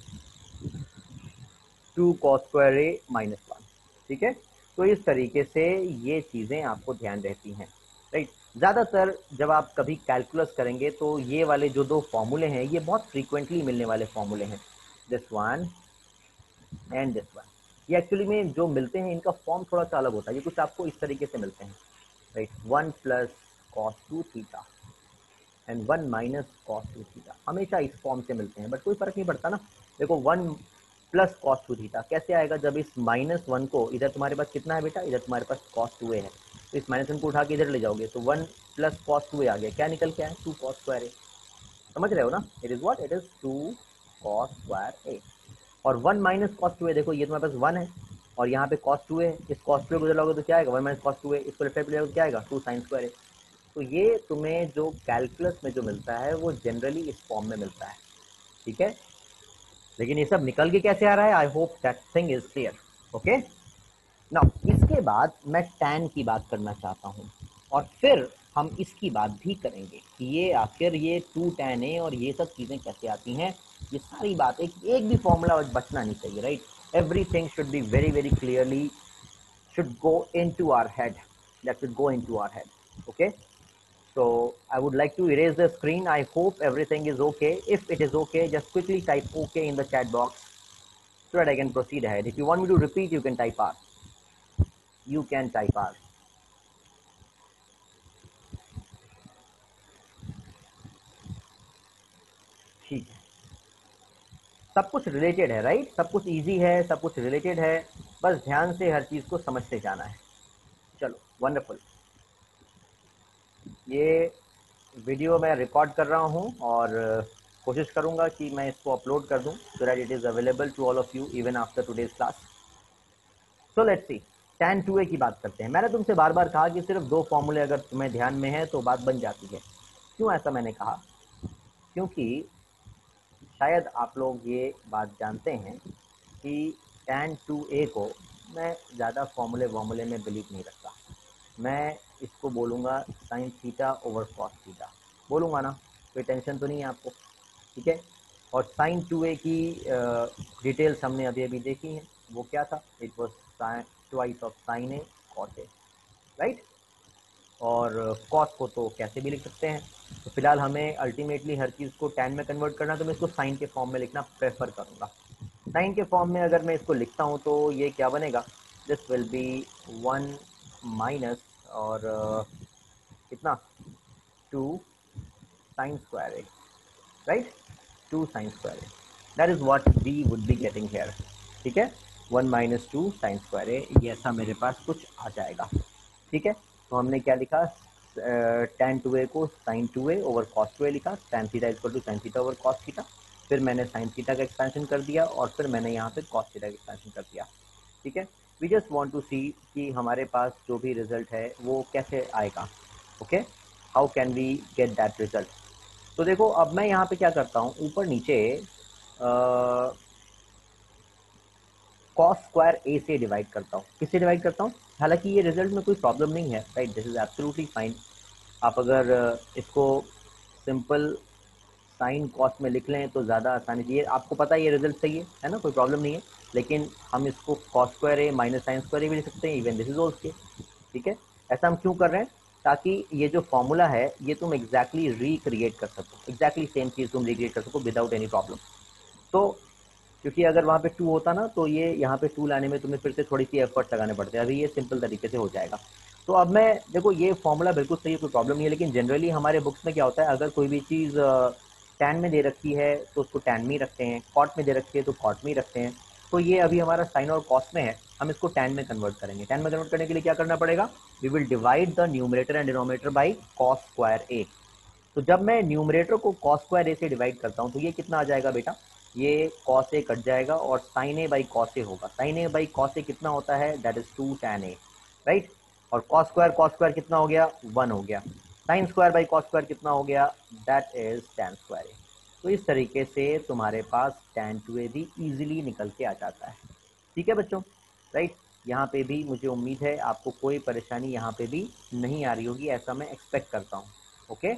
2 cos square A minus 1। ठीक है, तो इस तरीके से ये चीज़ें आपको ध्यान रहती हैं, राइट। ज़्यादातर जब आप कभी कैलकुलस करेंगे तो ये वाले जो दो फॉर्मूले हैं ये बहुत फ्रीक्वेंटली मिलने वाले फॉर्मूले हैं, this one and this one. ये एक्चुअली में जो मिलते हैं इनका फॉर्म थोड़ा सा अलग होता है, ये कुछ आपको इस तरीके से मिलते हैं, right. 1 plus cos 2 theta and 1 minus cos 2 theta, हमेशा इस फॉर्म से मिलते हैं, बट कोई फर्क नहीं पड़ता ना। देखो 1 प्लस कॉस 2 थीटा कैसे आएगा, जब इस माइनस 1 को, इधर तुम्हारे पास कितना है बेटा, इधर तुम्हारे पास कॉस 2a है, तो इस माइनस 1 को उठा के इधर ले जाओगे तो 1 प्लस कॉस 2a आ गया, क्या निकल के आया, 2 कॉस स्क्वायर ए। समझ रहे हो ना, it is what, it is 2 cos square A. और 1 माइनस कॉस 2a, देखो ये तुम्हारे पास 1 है, और यहाँ पे कॉस 2a है, इस कॉस 2a को उधर लाओगे तो क्या आएगा, 1 माइनस कॉस 2a, इसको लेफ्ट साइड पे ले जाओगे तो क्या आएगा, 2 साइन स्क्वायर ए। तो ये तुम्हें जो कैलकुलस में जो मिलता है वो जनरली इस फॉर्म में मिलता है। ठीक है, लेकिन ये सब निकल के कैसे आ रहा है, I hope that thing is clear. Okay, now इसके बाद मैं टैन की बात करना चाहता हूँ, और फिर हम इसकी बात भी करेंगे कि ये आखिर ये 2 tan a और ये सब चीज़ें कैसे आती हैं। ये सारी बातें, एक भी फॉर्मूला बचना नहीं चाहिए, right. Everything should be very very clearly should go into our head, that should go into our head. Okay, so I would like to erase the screen. I hope everything is okay. If it is okay, just quickly type okay in the chat box so that I can proceed ahead. If you want me to repeat, you can type R. You can type R. ठीक है, सब कुछ रिलेटेड है, राइट। सब कुछ इजी है, सब कुछ रिलेटेड है, बस ध्यान से हर चीज़ को समझते जाना है। चलो, वंडरफुल। ये वीडियो मैं रिकॉर्ड कर रहा हूँ और कोशिश करूँगा कि मैं इसको अपलोड कर दूँ so that it is available to all of you even after today's class. So let's see, tan 2a की बात करते हैं। मैंने तुमसे बार बार कहा कि सिर्फ दो फॉर्मूले अगर तुम्हें ध्यान में है तो बात बन जाती है। क्यों ऐसा मैंने कहा, क्योंकि शायद आप लोग ये बात जानते हैं कि tan 2a को मैं ज़्यादा फॉर्मूले में बिलीव नहीं रखता। मैं इसको बोलूँगा sine theta over cos theta, बोलूँगा ना, कोई टेंशन तो नहीं है आपको। ठीक है, और साइन 2a की डिटेल्स हमने अभी अभी देखी हैं, वो क्या था, it was twice of sine A cos A, right. और कॉस को तो कैसे भी लिख सकते हैं, तो फिलहाल हमें अल्टीमेटली हर चीज़ को टैन में कन्वर्ट करना, तो मैं इसको साइन के फॉर्म में लिखना प्रेफर करूँगा। साइन के फॉर्म में अगर मैं इसको लिखता हूँ तो ये क्या बनेगा, दिस विल बी 1 माइनस और कितना, 2 sine square A, right, 2 sine square A, that is what we would be getting here. ठीक है, 1 माइनस 2 साइन स्क्वायर ए, ये ऐसा मेरे पास कुछ आ जाएगा। ठीक है, तो हमने क्या लिखा, tan 2a को sin 2a over cos 2a लिखा, tan theta equal to sin theta over cos theta, फिर मैंने sin थीटा का एक्सपेंशन कर दिया और फिर मैंने यहाँ पे cos थीटा का एक्सपेंशन कर दिया। ठीक है, we just want to see कि हमारे पास जो भी रिजल्ट है वो कैसे आएगा। Okay, how can we get that result. तो देखो अब मैं यहाँ पे क्या करता हूँ, ऊपर नीचे कॉस स्क्वायर ए से डिवाइड करता हूँ। किससे डिवाइड करता हूँ, हालांकि ये रिजल्ट में कोई प्रॉब्लम नहीं है, right, this is absolutely fine. आप अगर इसको सिंपल साइन कॉस में लिख लें तो ज़्यादा आसानी से, ये आपको पता है ये रिजल्ट सही है ना, कोई प्रॉब्लम नहीं है। लेकिन हम इसको cos square A minus sine square A भी लिख सकते हैं, इवन दिस इज ऑल्सो, ठीक है। ऐसा हम क्यों कर रहे हैं, ताकि ये जो फॉर्मूला है ये तुम एग्जैक्टली रिक्रिएट कर सको, एग्जैक्टली सेम चीज़ तुम रिक्रिएट कर सको विदाउट एनी प्रॉब्लम। तो क्योंकि अगर वहाँ पे 2 होता ना तो ये यहाँ पे 2 लाने में तुम्हें फिर से थोड़ी सी एफर्ट लगाने पड़ते हैं, अभी ये सिंपल तरीके से हो जाएगा। तो अब मैं देखो ये फॉर्मूला बिल्कुल सही है, कोई प्रॉब्लम नहीं है, लेकिन जनरली हमारे बुक्स में क्या होता है, अगर कोई भी चीज़ टैन में दे रखी है तो उसको टैन में ही रखते हैं, कॉट में दे रखी है तो कॉट में ही रखते हैं। तो ये अभी हमारा साइन और कॉस में है, हम इसको टैन में कन्वर्ट करेंगे। टैन में कन्वर्ट करने के लिए क्या करना पड़ेगा, we will divide the numerator and denominator by cos square A. तो जब मैं न्यूमरेटर को कॉस स्क्वायर ए से डिवाइड करता हूँ तो ये कितना आ जाएगा बेटा, ये कॉस ए कट जाएगा और sine A by cos A होगा। Sine A by cos A कितना होता है, that is 2 tan A, right. और कॉस स्क्वायर कितना हो गया, 1 हो गया। Sine square by cos square कितना हो गया, that is tan square A. तो इस तरीके से तुम्हारे पास tan 2a भी इजीली निकल के आ जाता है, ठीक है बच्चों, राइट। यहाँ पे भी मुझे उम्मीद है आपको कोई परेशानी यहाँ पे भी नहीं आ रही होगी, ऐसा मैं एक्सपेक्ट करता हूँ। ओके,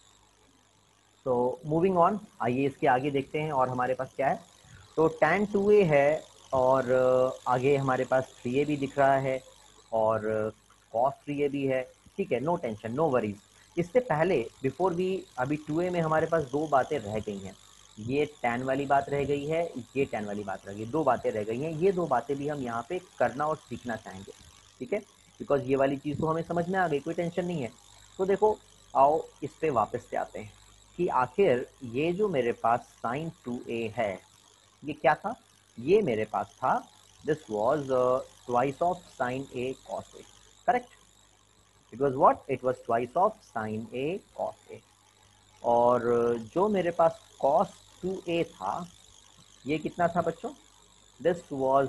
तो मूविंग ऑन, आइए इसके आगे देखते हैं और हमारे पास क्या है। तो tan 2a है और आगे हमारे पास 3a भी दिख रहा है और cos 3a भी है, ठीक है, नो टेंशन नो वरीज। इससे पहले बिफोर भी अभी 2a में हमारे पास 2 बातें रह गई हैं, ये tan वाली बात रह गई है, ये tan वाली बात रह गई, 2 बातें रह गई हैं। ये 2 बातें भी हम यहाँ पे करना और सीखना चाहेंगे, ठीक है, बिकॉज ये वाली चीज़ तो हमें समझ में आ गई, कोई टेंशन नहीं है। तो देखो आओ इस पे वापस से आते हैं कि आखिर ये जो मेरे पास sin 2a है ये क्या था, ये मेरे पास था, this was twice of sine A cos A, correct. It was what, it was twice of sine A cos A. और जो मेरे पास cos 2a था ये कितना था बच्चों, दिस वॉज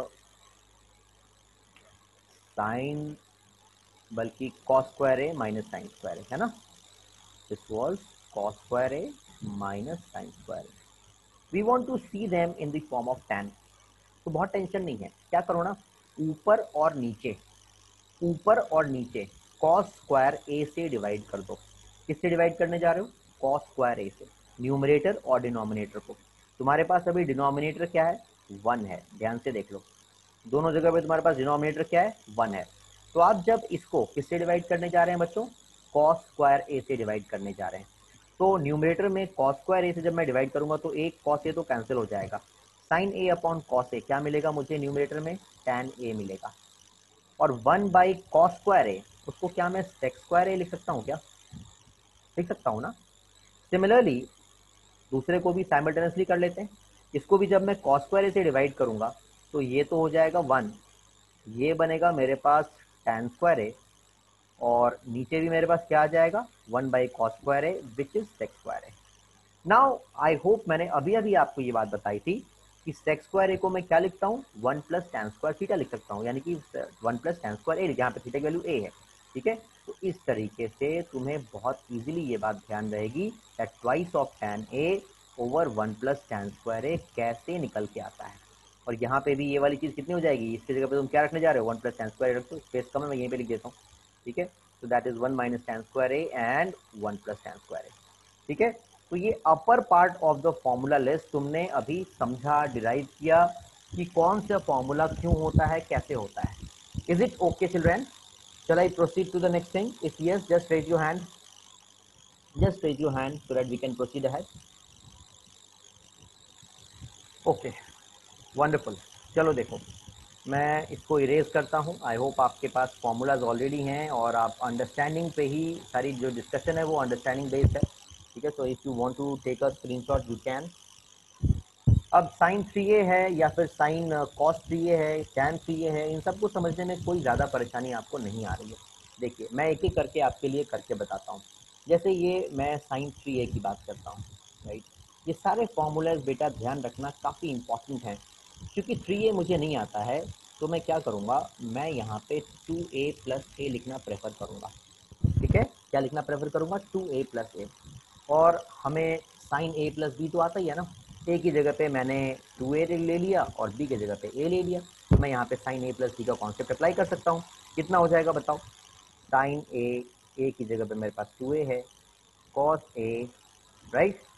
साइन, बल्कि cos square A minus sine square A, है ना। This was cos square A minus sine square A. We want to see them in the form of tan। तो बहुत टेंशन नहीं है, क्या करो ना, ऊपर और नीचे, ऊपर और नीचे cos स्क्वायर ए से डिवाइड कर दो। किससे डिवाइड करने जा रहे हो, cos स्क्वायर ए से, न्यूमरेटर और डिनोमिनेटर को। तुम्हारे पास अभी डिनोमिनेटर क्या है, 1 है, ध्यान से देख लो, दोनों जगह पे तुम्हारे पास डिनोमिनेटर क्या है, 1 है। तो आप जब इसको किससे डिवाइड करने जा रहे हैं बच्चों, cos स्क्वायर ए से डिवाइड करने जा रहे हैं। तो न्यूमरेटर में cos स्क्वायर ए से जब मैं डिवाइड करूंगा तो एक cos ए तो कैंसिल हो जाएगा, sine A upon cos A क्या मिलेगा मुझे न्यूमरेटर में, tan ए मिलेगा। और 1 बाई कॉस स्क्वायर ए, उसको क्या मैं सेक स्क्वायर ए लिख सकता हूँ क्या, लिख सकता हूँ ना। सिमिलरली दूसरे को भी साइमल्टेनियसली कर लेते हैं, इसको भी जब मैं कॉस स्क्वायर ए से डिवाइड करूंगा तो ये तो हो जाएगा 1, ये बनेगा मेरे पास tan स्क्वायर ए, और नीचे भी मेरे पास क्या आ जाएगा, 1 by cos square A which is sec square A. Now I hope मैंने अभी अभी आपको ये बात बताई थी कि सेक स्क्वायर ए को मैं क्या लिखता हूँ, 1 प्लस tan स्क्वायर थीटा लिख सकता हूँ, यानी कि 1 प्लस tan स्क्वायर ए, जहाँ पे थीटा की वैल्यू ए है, ठीक है। तो इस तरीके से तुम्हें बहुत इजीली ये बात ध्यान रहेगी that twice of tan A over 1 plus tan square A कैसे निकल के आता है। और यहाँ पे भी ये वाली चीज़ कितनी हो जाएगी, इसकी जगह पे तुम क्या रखने जा रहे हो, 1 प्लस tan स्क्वायर रख दो, स्पेस कम है मैं यहीं पे लिख देता हूँ, ठीक है। तो that is 1 minus tan square A and 1 plus tan square A, ठीक है। तो ये upper part of the formula list तुमने अभी समझा, डिराइव किया कि कौन सा फॉर्मूला क्यों होता है, कैसे होता है। Is it okay children, shall I proceed to the next thing? If yes, just raise your hand, just raise your hand so that we can proceed ahead. Okay, wonderful। चलो देखो मैं इसको इरेज करता हूँ, आई होप आपके पास फॉर्मूलाज ऑलरेडी हैं और आप अंडरस्टैंडिंग पे ही सारी जो डिस्कशन है वो अंडरस्टैंडिंग बेस्ड है, ठीक है। So if you want to take a screenshot you can. अब साइन 3a है या फिर साइन कॉस 3a है, tan 3a है, इन सबको समझने में कोई ज़्यादा परेशानी आपको नहीं आ रही है। देखिए मैं एक एक करके आपके लिए करके बताता हूँ। जैसे ये मैं साइन 3a की बात करता हूँ, राइट। ये सारे फॉर्मूलाज बेटा ध्यान रखना काफ़ी इंपॉर्टेंट हैं, क्योंकि 3a मुझे नहीं आता है तो मैं क्या करूँगा, मैं यहाँ पे 2a प्लस ए लिखना प्रेफर करूँगा, ठीक है। क्या लिखना प्रेफर करूँगा, 2a प्लस ए। और हमें साइन a प्लस बी तो आता ही है ना, ए की जगह पे मैंने 2a ले लिया और बी की जगह पे ए ले लिया, तो मैं यहाँ पे साइन a प्लस बी का कॉन्सेप्ट अप्लाई कर सकता हूँ। कितना हो जाएगा बताओ, साइन ए, ए की जगह पे मेरे पास 2a है, cos A, right,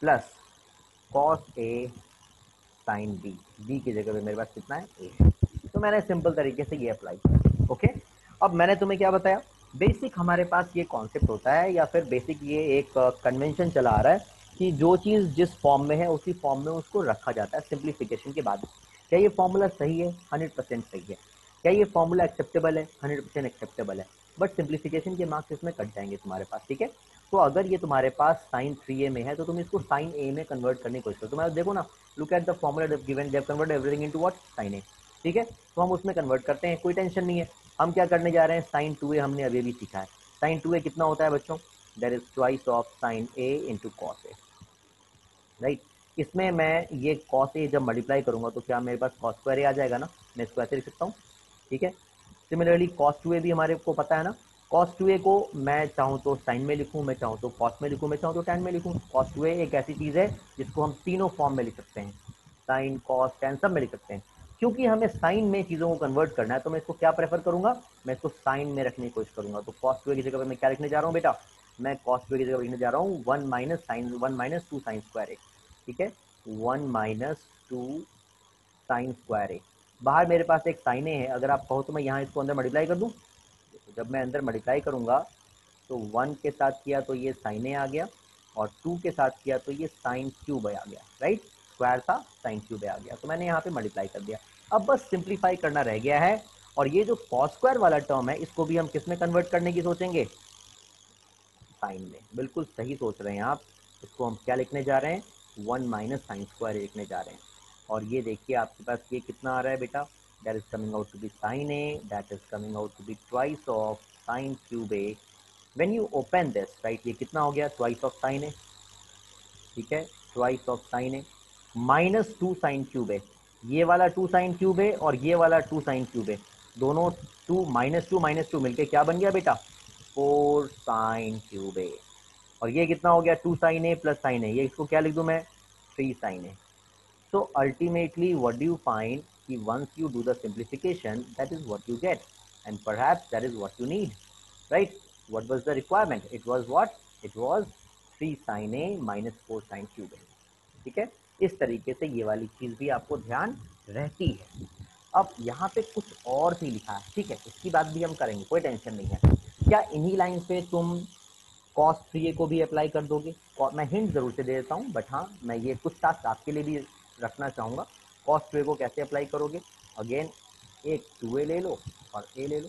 plus cos A sine B, B की जगह पे मेरे पास कितना है ए है। तो मैंने सिंपल तरीके से ये अप्लाई किया। ओके, अब मैंने तुम्हें क्या बताया, बेसिक हमारे पास ये कॉन्सेप्ट होता है या फिर बेसिक ये एक कन्वेंशन चला आ रहा है कि जो चीज़ जिस फॉर्म में है उसी फॉर्म में उसको रखा जाता है सिंप्लीफिकेशन के बाद। क्या ये फॉर्मूला सही है? 100% सही है। क्या ये फॉर्मूला एक्सेप्टेबल है? 100% एक्सेप्टेबल है। बट सिंप्लीफिकेशन के मार्क्स इसमें कट जाएंगे तुम्हारे पास, ठीक है। तो अगर ये तुम्हारे पास साइन 3a में है तो तुम इसको साइन ए में कन्वर्ट करने की कोशिश करो। तुम्हारा देखो ना, look at the formula given, they have converted everything into what, sine A, ठीक है। तो हम उसमें कन्वर्ट करते हैं, कोई टेंशन नहीं है। हम क्या करने जा रहे हैं, साइन 2a हमने अभी भी सीखा है। साइन 2a कितना होता है बच्चों? That is twice of sine A into cos A, right. इसमें मैं ये कॉस ए जब मल्टीप्लाई करूंगा तो क्या मेरे पास कॉस स्क्वायर ए आ जाएगा ना, मैं इसको ऐसे लिख सकता हूँ, ठीक है। सिमिलरली कॉस 2a भी हमारे को पता है ना, कॉस 2a को मैं चाहूँ तो साइन में लिखूँ, मैं चाहूँ तो कॉस में लिखूँ, मैं चाहूँ तो टैन में लिखूँ। कॉस 2a एक ऐसी चीज़ है जिसको हम तीनों फॉर्म में लिख सकते हैं, साइन कॉस टैन सब में लिख सकते हैं। क्योंकि हमें साइन में चीज़ों को कन्वर्ट करना है तो मैं इसको क्या प्रेफर करूंगा, मैं इसको साइन में रखने की कोशिश करूंगा। तो कॉस 2a की जगह पर मैं क्या लिखने जा रहा हूँ बेटा, मैं कॉस 2a की जगह लिखने जा रहा हूँ 1 minus sine 1 minus 2 sine square A, ठीक है। 1 माइनस 2 साइन स्क्वायर ए, बाहर मेरे पास एक साइन ए है, अगर आप कहो तो मैं यहाँ इसको अंदर मल्टीप्लाई कर दूँ। जब मैं अंदर मल्टीप्लाई करूंगा तो 1 के साथ किया तो ये साइन ए आ गया, और 2 के साथ किया तो ये साइन क्यूब आ गया, राइट। स्क्वायर था, साइन क्यूब आ गया, तो मैंने यहाँ पे मल्टीप्लाई कर दिया। अब बस सिंप्लीफाई करना रह गया है, और ये जो कॉस स्क्वायर वाला टर्म है इसको भी हम किस में कन्वर्ट करने की सोचेंगे, साइन में। बिल्कुल सही सोच रहे हैं आप। इसको हम क्या लिखने जा रहे हैं, 1 माइनस साइन स्क्वायर लिखने जा रहे हैं। और ये देखिए आपके पास ये कितना आ रहा है बेटा, that is coming out to be sine A, that is coming out to be twice of sine cube A. When you open this, right, ये कितना हो गया, ट्वाइस ऑफ साइन ए, ठीक है, twice of sine A minus 2 sine cube A. ये वाला 2 साइन क्यूब ए और ये वाला 2 साइन क्यूब ए, दोनों 2 माइनस टू मिलके क्या बन गया बेटा, 4 साइन क्यूब ए। और ये कितना हो गया, 2 sine A plus sine A, ये इसको क्या लिख दूं मैं, 3 sine A. So ultimately what do you find, कि once you do the simplification that is what you get, and perhaps that is what you need, right? What was the requirement? It was what? It was 3 sin a minus 4 sin cube a, ठीक है। इस तरीके से ये वाली चीज भी आपको ध्यान रहती है। अब यहाँ पे कुछ और भी लिखा है, ठीक है, इसकी बात भी हम करेंगे, कोई टेंशन नहीं है। क्या इन्हीं लाइन पे तुम कॉस 3a को भी अप्लाई कर दोगे? मैं हिंट जरूर से दे देता हूँ, बट हाँ मैं ये कुछ टास्क आपके लिए भी रखना चाहूँगा। कॉस 2a को कैसे अप्लाई करोगे, अगेन एक 2a ले लो और a ले लो।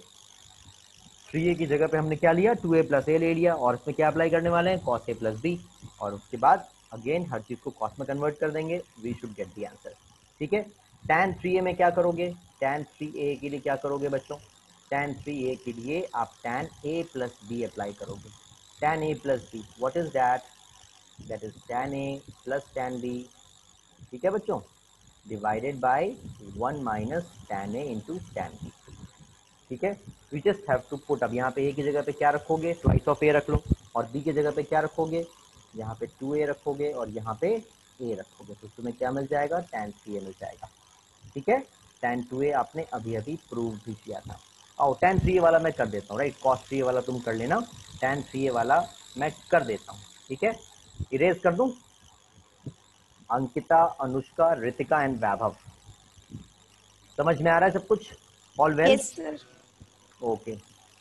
3a की जगह पे हमने क्या लिया, 2a प्लस a ले लिया, और इसमें क्या अप्लाई करने वाले हैं, कॉस a प्लस b, और उसके बाद अगेन हर चीज़ को कॉस में कन्वर्ट कर देंगे, we should get the answer, ठीक है। tan 3a में क्या करोगे, tan 3a के लिए क्या करोगे बच्चों, tan 3a के लिए आप tan a plus b apply करोगे। tan a plus b, what is that? That is tan a plus tan b, ठीक है बच्चों, divided by 1 minus tan a into tan b, ठीक है। We just have to put, अब यहाँ पे a की जगह पे क्या रखोगे, ट्वाइस ऑफ a रख लो, और b की जगह पे क्या रखोगे, यहाँ पे 2a रखोगे, और यहाँ पे a रखोगे, तो तुम्हें क्या मिल जाएगा, tan 3a मिल जाएगा, ठीक है। tan 2a आपने अभी अभी प्रूव भी किया था। और tan 3a वाला मैं कर देता हूँ, राइट, cos 3a वाला तुम कर लेना, tan 3a वाला मैं कर देता हूँ, ठीक है। इरेज कर दूं, अंकिता, अनुष्का, रितिका एंड वैभव, समझ में आ रहा है सब कुछ, all well, yes sir. Okay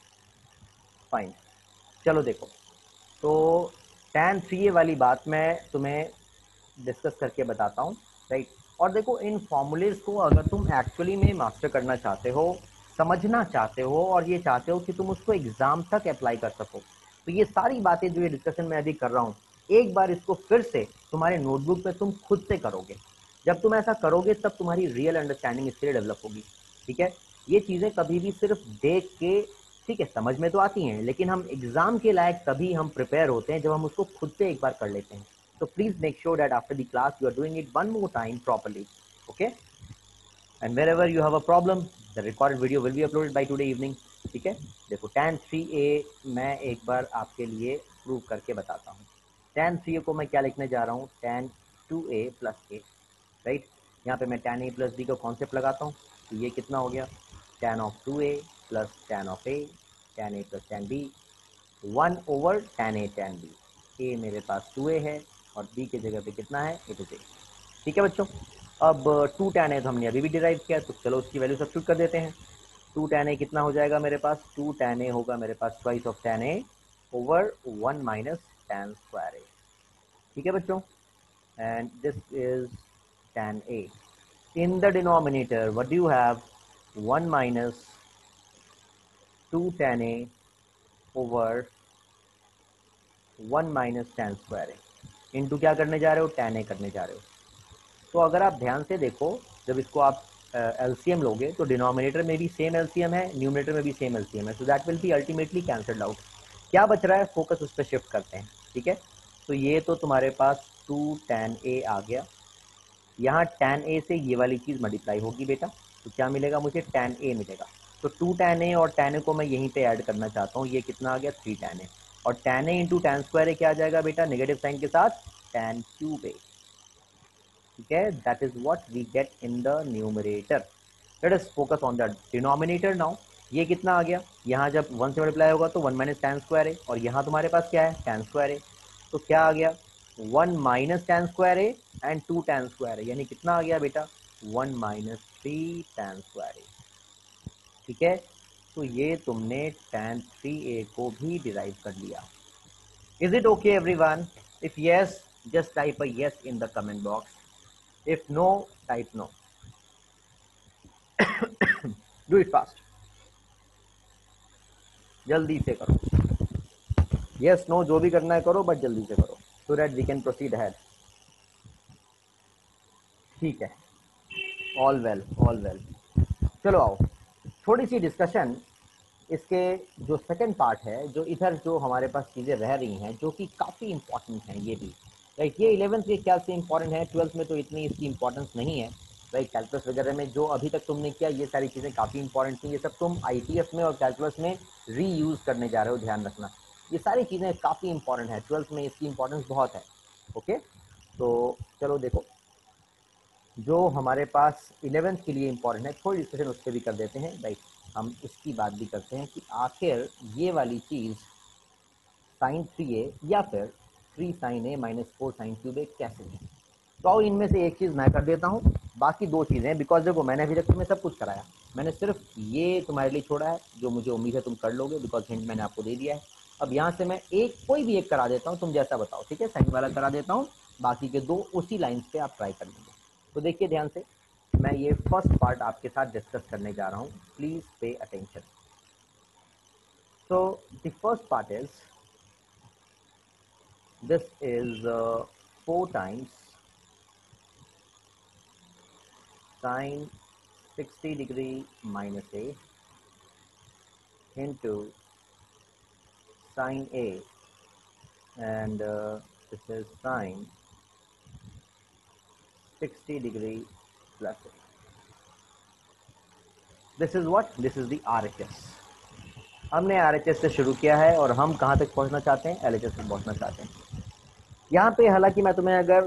fine. चलो देखो, तो tan 3a वाली बात मैं तुम्हें डिस्कस करके बताता हूँ, राइट। और देखो इन फॉर्मूलेज को अगर तुम एक्चुअली में मास्टर करना चाहते हो, समझना चाहते हो, और ये चाहते हो कि तुम उसको एग्जाम तक अप्लाई कर सको, तो ये सारी बातें जो ये डिस्कशन मैं अभी कर रहा हूँ, एक बार इसको फिर से तुम्हारे नोटबुक पे तुम खुद से करोगे। जब तुम ऐसा करोगे तब तुम्हारी रियल अंडरस्टैंडिंग इसके लिए डेवलप होगी, ठीक है। ये चीज़ें कभी भी सिर्फ देख के, ठीक है, समझ में तो आती हैं, लेकिन हम एग्जाम के लायक तभी हम प्रिपेयर होते हैं जब हम उसको खुद से एक बार कर लेते हैं। So please make sure that after the class you are doing it one more time properly, okay? And wherever you have a problem, the recorded video will be uploaded by today evening, ठीक है। देखो tan 3a मैं एक बार आपके लिए प्रूव करके बताता हूँ। tan 3a को मैं क्या लिखने जा रहा हूँ, tan 2a plus a, right. यहाँ पे मैं tan a प्लस b का कॉन्सेप्ट लगाता हूँ, तो ये कितना हो गया, tan of 2a plus tan of a, tan a plus tan b, 1 over tan a tan b। a मेरे पास 2a है, और b के जगह पे कितना है, इट इज 8। ठीक है बच्चों, अब 2 tan a तो हमने अभी भी डिराइव किया, तो चलो उसकी वैल्यू सब्स्टिट्यूट कर देते हैं। 2 tan a कितना हो जाएगा मेरे पास, 2 tan a होगा मेरे पास twice of tan a over 1 minus tan square a। ठीक है बच्चों, and this is tan a। In the denominator what do you have, 1 minus 2 tan a over 1 minus tan square a, into क्या करने जा रहे हो, tan a करने जा रहे हो। तो अगर आप ध्यान से देखो, जब इसको आप एलसीएम लोगे तो डिनोमिनेटर में भी सेम एलसीएम है, न्यूमरेटर में भी सेम एलसीएम है, so that will be ultimately cancelled out. क्या बच रहा है, फोकस उस पर शिफ्ट करते हैं। ठीक है, तो ये तो तुम्हारे पास 2 tan a आ गया, यहाँ tan a से ये वाली चीज़ मल्टीप्लाई होगी बेटा, तो क्या मिलेगा मुझे, tan a मिलेगा। तो 2 tan a और tan a को मैं यहीं पे ऐड करना चाहता हूँ, ये कितना आ गया, 3 tan a, और tan a into tan square a क्या आ जाएगा बेटा, नेगेटिव साइन के साथ tan क्यूब a। ठीक है, that is what we get in the numerator. Let us focus on the denominator now. ये कितना आ गया, यहाँ जब 1 से मल्टीप्लाई होगा तो 1 माइनस tan स्क्वायर है, और यहाँ तुम्हारे पास क्या है, tan स्क्वायर है, तो क्या आ गया, 1 माइनस tan स्क्वायर है एंड 2 tan स्क्वायर है, यानी कितना आ गया बेटा, 1 माइनस 3 tan स्क्वायर है। ठीक है, तो ये तुमने tan 3a को भी डिराइव कर लिया। Is it okay everyone? If yes, just type a yes in the comment box. If no, type no. Do it fast. जल्दी से करो, yes no जो भी करना है करो, बट जल्दी से करो, so that we can proceed ahead. ठीक है, ऑल वेल ऑल वेल। चलो आओ, थोड़ी सी डिस्कशन इसके जो सेकंड पार्ट है, जो इधर जो हमारे पास चीज़ें रह रही हैं जो कि काफ़ी इंपॉर्टेंट हैं, ये भी राइट। ये 11th के ख्याल से इंपॉर्टेंट है, 12th में तो इतनी इसकी इंपॉर्टेंस नहीं है राइट। कैलकुलस वगैरह में जो अभी तक तुमने किया, ये सारी चीज़ें काफ़ी इंपॉर्टेंट थी, ये सब तुम आईटीएफ में और कैलकुलस में रीयूज करने जा रहे हो, ध्यान रखना। ये सारी चीज़ें काफ़ी इंपॉर्टेंट है, 12th में इसकी इंपॉर्टेंस बहुत है। ओके, तो चलो देखो, जो हमारे पास 11th के लिए इंपॉर्टेंट है, थोड़ी डिस्कशन उस पर भी कर देते हैं राइट। हम इसकी बात भी करते हैं कि आखिर ये वाली चीज़ साइन 3a या फिर 3 sin a minus 4 sin cube a कैसे है। तो आओ, इनमें से एक चीज़ मैं कर देता हूँ, बाकी दो चीज़ें, बिकॉज देखो मैंने अभी तक तुम्हें सब कुछ कराया, मैंने सिर्फ ये तुम्हारे लिए छोड़ा है जो मुझे उम्मीद है तुम कर लोगे, बिकॉज हिंट मैंने आपको दे दिया है। अब यहाँ से मैं एक कोई भी एक करा देता हूँ, तुम जैसा बताओ, ठीक है, साइन वाला करा देता हूँ, बाकी के दो उसी लाइन्स पे आप ट्राई कर लेंगे। तो देखिए ध्यान से, मैं ये फर्स्ट पार्ट आपके साथ डिस्कस करने जा रहा हूँ, please pay attention. So the first part is, this is 4 times sin 60 degree minus a into sin a, and this is sin 60 degree plus a. This is what? This is the RHS. हमने RHS से शुरू किया है और हम कहाँ तक पहुँचना चाहते हैं, LHS तक पहुँचना चाहते हैं। यहाँ पे हालांकि मैं तुम्हें अगर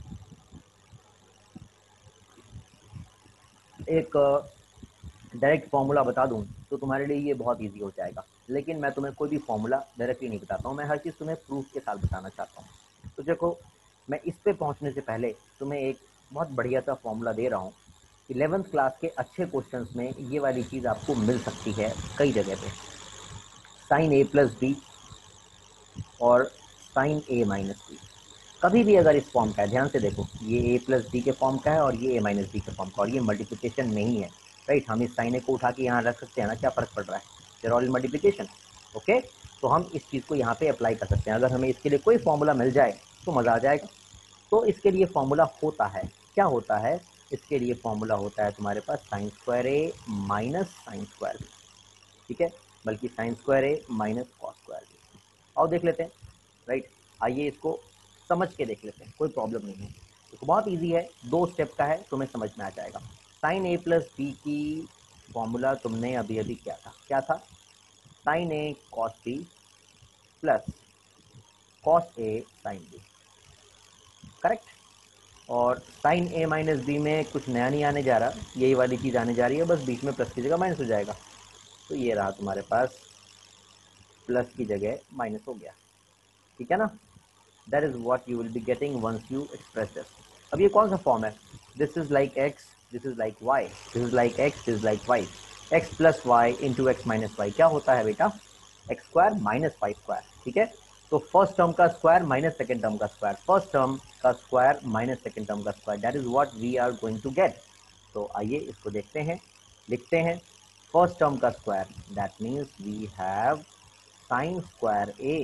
एक डायरेक्ट फॉर्मूला बता दूं तो तुम्हारे लिए ये बहुत इजी हो जाएगा, लेकिन मैं तुम्हें कोई भी फॉर्मूला डायरेक्टली नहीं बताता हूँ, मैं हर चीज़ तुम्हें प्रूफ के साथ बताना चाहता हूँ। तो देखो, मैं इस पे पहुँचने से पहले तुम्हें एक बहुत बढ़िया सा फॉर्मूला दे रहा हूँ। 11th क्लास के अच्छे क्वेश्चंस में ये वाली चीज़ आपको मिल सकती है कई जगह पे, साइन ए प्लस बी और साइन ए माइनस बी। कभी भी अगर इस फॉर्म का है, ध्यान से देखो, ये ए प्लस बी के फॉर्म का है और ये ए माइनस बी के फॉर्म का, और ये मल्टीप्लिकेशन नहीं है राइट। हम इस साइन ए को उठा के यहाँ रख सकते हैं ना, क्या फ़र्क पड़ रहा है, देयर ऑल मल्टीप्लिकेशन। ओके, तो हम इस चीज़ को यहाँ पे अप्लाई कर सकते हैं। अगर हमें इसके लिए कोई फॉर्मूला मिल जाए तो मज़ा आ जाएगा। तो इसके लिए फॉर्मूला होता है, क्या होता है, इसके लिए फॉर्मूला होता है तुम्हारे पास sine square A minus sine square B. ठीक है, बल्कि sine square A minus cos square B. और देख लेते हैं राइट, आइए इसको समझ के देख लेते हैं, कोई प्रॉब्लम नहीं है। तो बहुत इजी है, 2 स्टेप का है, तुम्हें समझ में आ जाएगा। साइन ए प्लस बी की फॉर्मूला तुमने अभी अभी क्या था, sine A cos B plus cos A sine B, correct. और साइन ए माइनस बी में कुछ नया नहीं आने जा रहा, यही वाली चीज़ आने जा रही है, बस बीच में प्लस की जगह माइनस हो जाएगा। तो ये रहा तुम्हारे पास, प्लस की जगह माइनस हो गया, ठीक है ना। That is what you will be getting once you express this. अब ये कौन सा फॉर्म है? This is like X, this is like Y, this is like X, this is like Y. X plus Y into X minus Y क्या होता है बेटा? X square minus Y square, ठीक है। तो फर्स्ट टर्म का स्क्वायर माइनस सेकंड टर्म का स्क्वायर, फर्स्ट टर्म का स्क्वायर माइनस सेकंड टर्म का square, that is what we are going to get. तो आइए इसको देखते हैं, लिखते हैं। फर्स्ट टर्म का square, that means we have sine square A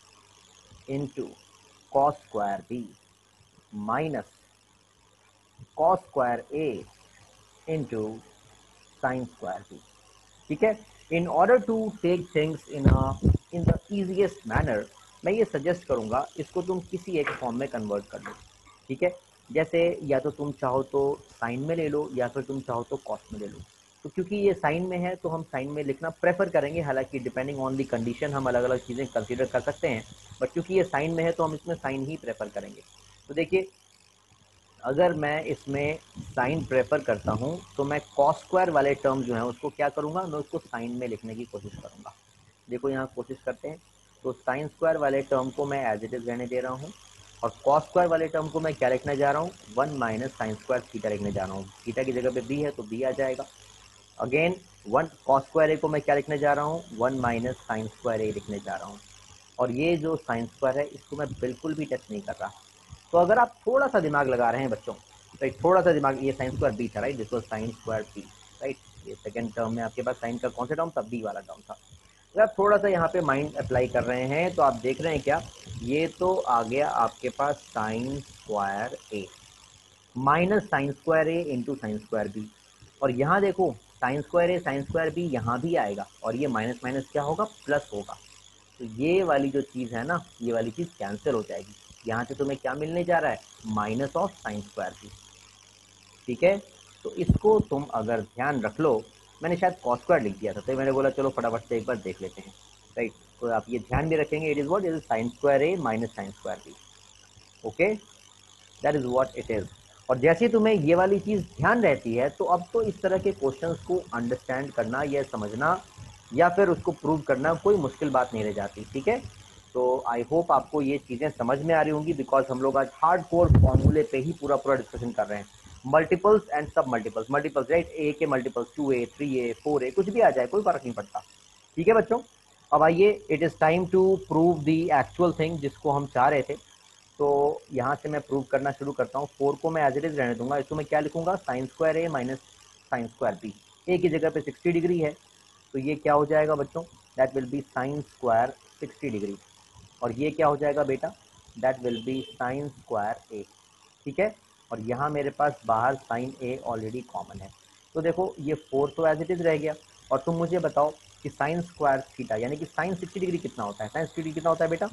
into cos square B minus cos square A into sine square B, ठीक है। In order to take things in the easiest manner, मैं ये सजेस्ट करूंगा इसको तुम किसी एक फॉर्म में कन्वर्ट कर लो, ठीक है। जैसे या तो तुम चाहो तो साइन में ले लो या फिर तुम चाहो तो कॉस में ले लो। तो क्योंकि ये साइन में है तो हम साइन में लिखना प्रेफर करेंगे, हालांकि डिपेंडिंग ऑन दी कंडीशन हम अलग अलग चीज़ें कंसीडर कर सकते हैं, बट क्योंकि ये साइन में है तो हम इसमें साइन ही प्रेफर करेंगे। तो देखिए, अगर मैं इसमें साइन प्रेफर करता हूं तो मैं कॉस स्क्वायर वाले टर्म जो है उसको क्या करूंगा, मैं उसको साइन में लिखने की कोशिश करूंगा। देखो यहाँ कोशिश करते हैं, तो साइन स्क्वायर वाले टर्म को मैं एज इट इज रहने दे रहा हूँ, और कॉस स्क्वायर वाले टर्म को मैं क्या लिखने जा रहा हूँ, 1 माइनस साइन स्क्वायर थीटा लिखने जा रहा हूँ। थीटा की जगह पे बी है तो बी आ जाएगा। अगेन 1 कॉस स्क्वायर ए को मैं क्या लिखने जा रहा हूँ, 1 माइनस साइन स्क्वायर ए लिखने जा रहा हूँ। और ये जो साइन स्क्वायर है इसको मैं बिल्कुल भी टच नहीं कर रहा। तो अगर आप थोड़ा सा दिमाग लगा रहे हैं बच्चों, राइट, थोड़ा सा दिमाग, ये साइन स्क्वायर बी था, right, this was sine square B, right. ये सेकंड टर्म में आपके पास साइन का कौन सा टर्म था, बी वाला टर्म था। अगर आप थोड़ा सा यहाँ पे माइंड अप्लाई कर रहे हैं तो आप देख रहे हैं क्या, ये तो आ गया आपके पास sine square A minus sine square A into sine square B. और यहाँ देखो साइन स्क्वायर बी यहाँ भी आएगा, और ये माइनस माइनस क्या होगा, प्लस होगा। तो ये वाली जो चीज़ है ना, ये वाली चीज़ कैंसिल हो जाएगी। यहाँ से तुम्हें क्या मिलने जा रहा है, minus of sine square B, ठीक है। तो इसको तुम अगर ध्यान रख लो, मैंने शायद कॉस स्क्वायर लिख दिया था तो मैंने बोला चलो फटाफट से एक बार देख लेते हैं, राइट। तो आप ये ध्यान भी रखेंगे, it is what, it is sine square A minus sine square B, okay, that is what it is. और जैसे तुम्हें ये वाली चीज़ ध्यान रहती है तो अब तो इस तरह के क्वेश्चंस को अंडरस्टैंड करना या समझना या फिर उसको प्रूव करना कोई मुश्किल बात नहीं रह जाती, ठीक है। तो आई होप आपको ये चीज़ें समझ में आ रही होंगी, बिकॉज हम लोग आज हार्ड कोर फॉर्मूले पे ही पूरा पूरा डिस्कशन कर रहे हैं। मल्टीपल्स एंड सब मल्टीपल्स, मल्टीपल्स राइट, ए के मल्टीपल्स 2a 3a 4a कुछ भी आ जाए कोई फर्क नहीं पड़ता, ठीक है बच्चों। अब आइए, it is time to prove the actual thing जिसको हम चाह रहे थे। तो यहाँ से मैं प्रूव करना शुरू करता हूँ। 4 को मैं एज इट इज रहने दूंगा, इसको मैं क्या लिखूंगा, sine square A minus sine square B. A की जगह पे 60 डिग्री है तो ये क्या हो जाएगा बच्चों, that will be sine square 60 degree. और ये क्या हो जाएगा बेटा, that will be sine square A, ठीक है। और यहाँ मेरे पास बाहर साइन ए ऑलरेडी कॉमन है। तो देखो ये 4 तो एज इट इज रह गया। और तुम मुझे बताओ कि साइन स्क्वायर थीटा यानी कि साइन 60 डिग्री कितना होता है, साइन 60 डिग्री कितना होता है बेटा,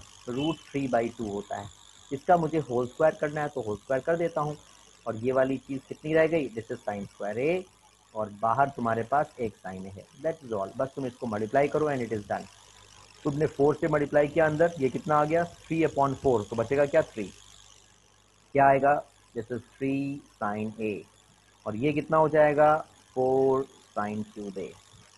√3/2 होता है। इसका मुझे होल स्क्वायर करना है तो होल स्क्वायर कर देता हूँ। और ये वाली चीज़ कितनी रह गई, this is sine square A, और बाहर तुम्हारे पास एक साइन है, दैट इज ऑल। बस तुम इसको मल्टीप्लाई करो एंड इट इज डन। तुमने 4 से मल्टीप्लाई किया अंदर, ये कितना आ गया 3/4, तो बचेगा क्या 3, क्या आएगा, दिस इज 3 साइन ए। और ये कितना हो जाएगा 4 साइन क्यूब ए।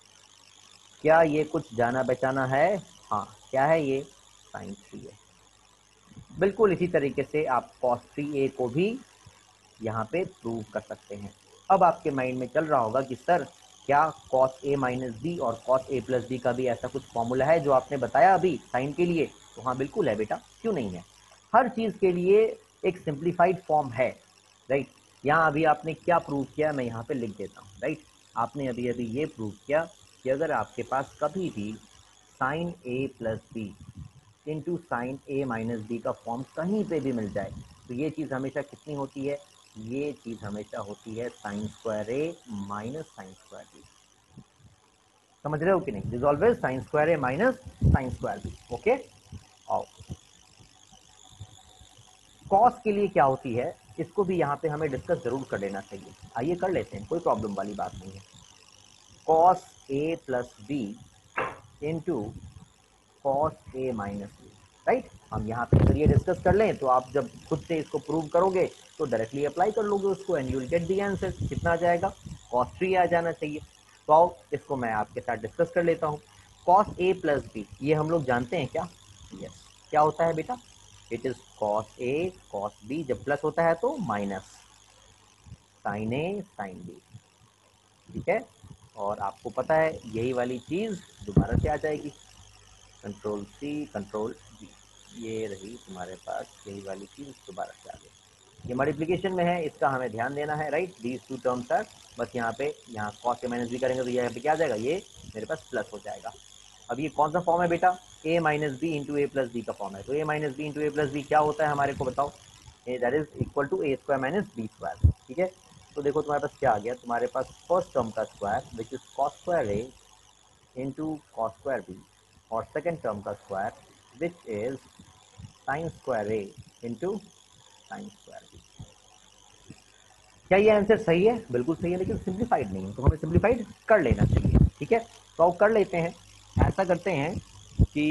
क्या ये कुछ जाना बचाना है, हाँ क्या है ये, साइन 3a। बिल्कुल इसी तरीके से आप cos 3a को भी यहाँ पे प्रूव कर सकते हैं। अब आपके माइंड में चल रहा होगा कि सर क्या cos a माइनस बी और cos a प्लस बी का भी ऐसा कुछ फॉर्मूला है जो आपने बताया अभी साइन के लिए। तो हाँ बिल्कुल है बेटा, क्यों नहीं है। हर चीज़ के लिए एक सिंप्लीफाइड फॉर्म है, राइट। यहाँ अभी आपने क्या प्रूव किया, मैं यहाँ पे लिख देता हूँ, राइट। आपने अभी अभी ये प्रूव किया कि अगर आपके पास कभी भी sine A plus B into sine A minus B का फॉर्म कहीं पे भी मिल जाए तो ये चीज़ हमेशा कितनी होती है, ये चीज़ हमेशा होती है sine square A minus sine square B. समझ रहे हो कि नहीं, this always sine square A minus sine square B, okay. और कॉस के लिए क्या होती है, इसको भी यहाँ पे हमें डिस्कस जरूर कर लेना चाहिए। आइए कर लेते हैं, कोई प्रॉब्लम वाली बात नहीं है। Cos A plus B into cos A minus B, right. हम यहाँ पे अगर ये डिस्कस कर लें तो आप जब खुद से इसको प्रूव करोगे तो डायरेक्टली अप्लाई कर लोगे उसको and you will get the answer. कितना आ जाएगा, cos 3 आ जाना चाहिए। तो आओ इसको मैं आपके साथ डिस्कस कर लेता हूँ। cos a प्लस बी ये हम लोग जानते हैं क्या, यस क्या होता है बेटा, it is cos A cos B, जब प्लस होता है तो minus sine A sine B, ठीक है। और आपको पता है यही वाली चीज दोबारा से आ जाएगी, कंट्रोल सी कंट्रोल बी, ये रही तुम्हारे पास यही वाली चीज दोबारा से आ गई। ये मल्टीप्लिकेशन में है, इसका हमें ध्यान देना है, right. These two terms are, बस यहाँ कॉस ए माइनस बी करेंगे तो यहाँ पे क्या आ जाएगा, ये मेरे पास प्लस हो जाएगा। अब ये कौन सा फॉर्म है बेटा, A minus B into A plus B का फॉर्म है। तो A minus B into A plus B क्या होता है हमारे को बताओ, A that is equal to A square minus B square, ठीक है। तो देखो तुम्हारे पास क्या आ गया, तुम्हारे पास फर्स्ट टर्म का square which is cos square A into cos square B, और सेकेंड टर्म का square which is sine square A into sine square B. क्या ये आंसर सही है, बिल्कुल सही है, लेकिन सिंप्लीफाइड नहीं है, तो हमें सिंप्लीफाइड कर लेना चाहिए, ठीक है। तो अब कर लेते हैं, ऐसा करते हैं कि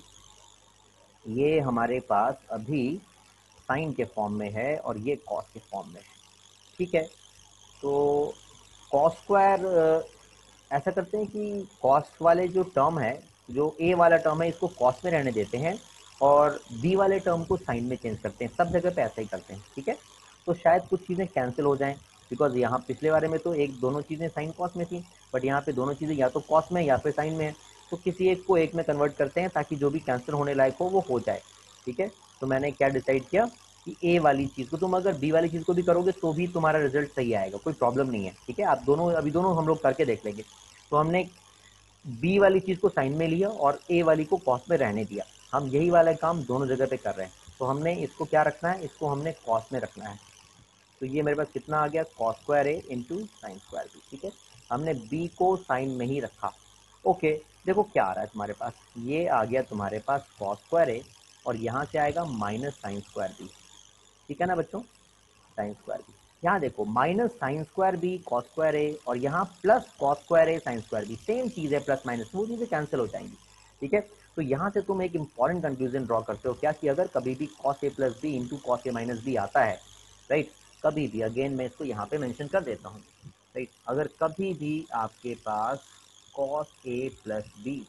ये हमारे पास अभी साइन के फॉर्म में है और ये कॉस के फॉर्म में है, ठीक है। तो कॉस स्क्वायर, ऐसा करते हैं कि कॉस वाले जो टर्म है, जो ए वाला टर्म है इसको कॉस में रहने देते हैं और बी वाले टर्म को साइन में चेंज करते हैं, सब जगह पे ऐसा ही करते हैं, ठीक है। तो शायद कुछ चीज़ें कैंसिल हो जाएं, बिकॉज यहाँ पिछले बारे में तो एक दोनों चीज़ें साइन कॉस में थी, बट यहाँ पे दोनों चीज़ें या तो कॉस में या फिर साइन में है। तो किसी एक को एक में कन्वर्ट करते हैं ताकि जो भी कैंसिल होने लायक हो जाए, ठीक है। तो मैंने क्या डिसाइड किया कि ए वाली चीज़ को तुम अगर बी वाली चीज़ को भी करोगे तो भी तुम्हारा रिजल्ट सही आएगा, कोई प्रॉब्लम नहीं है, ठीक है। आप दोनों अभी दोनों हम लोग करके देख लेंगे। तो हमने बी वाली चीज़ को साइन में लिया और ए वाली को कॉस में रहने दिया, हम यही वाला काम दोनों जगह पे कर रहे हैं। तो हमने इसको क्या रखना है, इसको हमने कॉस में रखना है। तो ये मेरे पास कितना आ गया, cos square A into sine square B, ठीक है। हमने बी को साइन में ही रखा, ओके। देखो क्या आ रहा है तुम्हारे पास, ये आ गया तुम्हारे पास कॉस स्क्वायर ए और यहाँ से आएगा माइनस साइन स्क्वायर बी, ठीक है ना बच्चों, साइन स्क्वायर बी। यहाँ देखो minus sine square B cos square A और यहाँ plus cos square A sine square B, same चीज़ है, प्लस माइनस वो चीज़ें कैंसिल हो जाएंगी, ठीक है। तो यहाँ से तुम एक इंपॉर्टेंट कंक्लूजन ड्रॉ करते हो क्या, कि अगर कभी भी cos A plus B into cos A minus B आता है, राइट, कभी भी, अगेन मैं इसको यहाँ पे मेंशन कर देता हूँ, राइट, अगर कभी भी आपके पास cos A plus B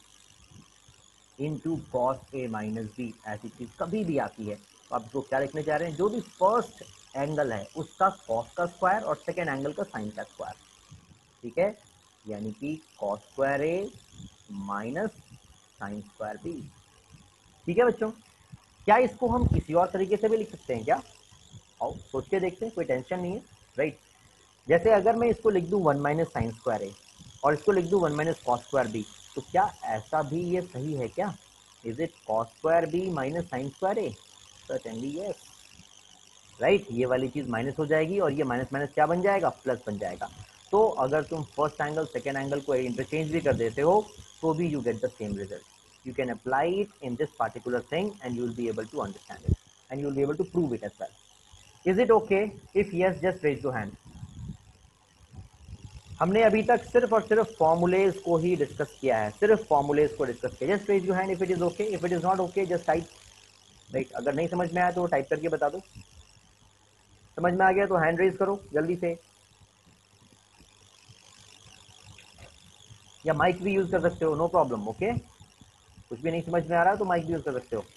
into cos A minus B ऐसी चीज कभी भी आती है, तो आप इसको क्या लिखने जा रहे हैं, जो भी फर्स्ट एंगल है उसका कॉस का स्क्वायर और सेकेंड एंगल का साइन का स्क्वायर, ठीक है। यानी कि cos square A minus sine square B, ठीक है बच्चों। क्या इसको हम किसी और तरीके से भी लिख सकते हैं क्या, आओ सोच के देखते हैं, कोई टेंशन नहीं है, राइट। जैसे अगर मैं इसको लिख दूं one minus sine square A और इसको लिख दूं one minus cos square B, तो क्या ऐसा भी ये सही है क्या, is it cos square B minus sine square A, certainly yes, right. ये वाली चीज माइनस हो जाएगी और ये माइनस माइनस क्या बन जाएगा, प्लस बन जाएगा। तो अगर तुम फर्स्ट एंगल सेकेंड एंगल को इंटरचेंज भी कर देते हो तो भी you get the same result, you can apply it in this particular thing and you will be able to understand it and you will be able to prove it as well. Is it okay, if yes just raise your hand. हमने अभी तक सिर्फ और सिर्फ फॉर्मूलेज को ही डिस्कस किया है, सिर्फ फॉर्मूलेज को डिस्कस किया। Just raise your hand if it is okay, if it is not okay just type, right. अगर नहीं समझ में आया तो टाइप करके बता दो, समझ में आ गया तो हैंड रेज करो जल्दी से, या माइक भी यूज कर सकते हो, नो प्रॉब्लम, ओके। कुछ भी नहीं समझ में आ रहा तो माइक भी यूज कर सकते हो,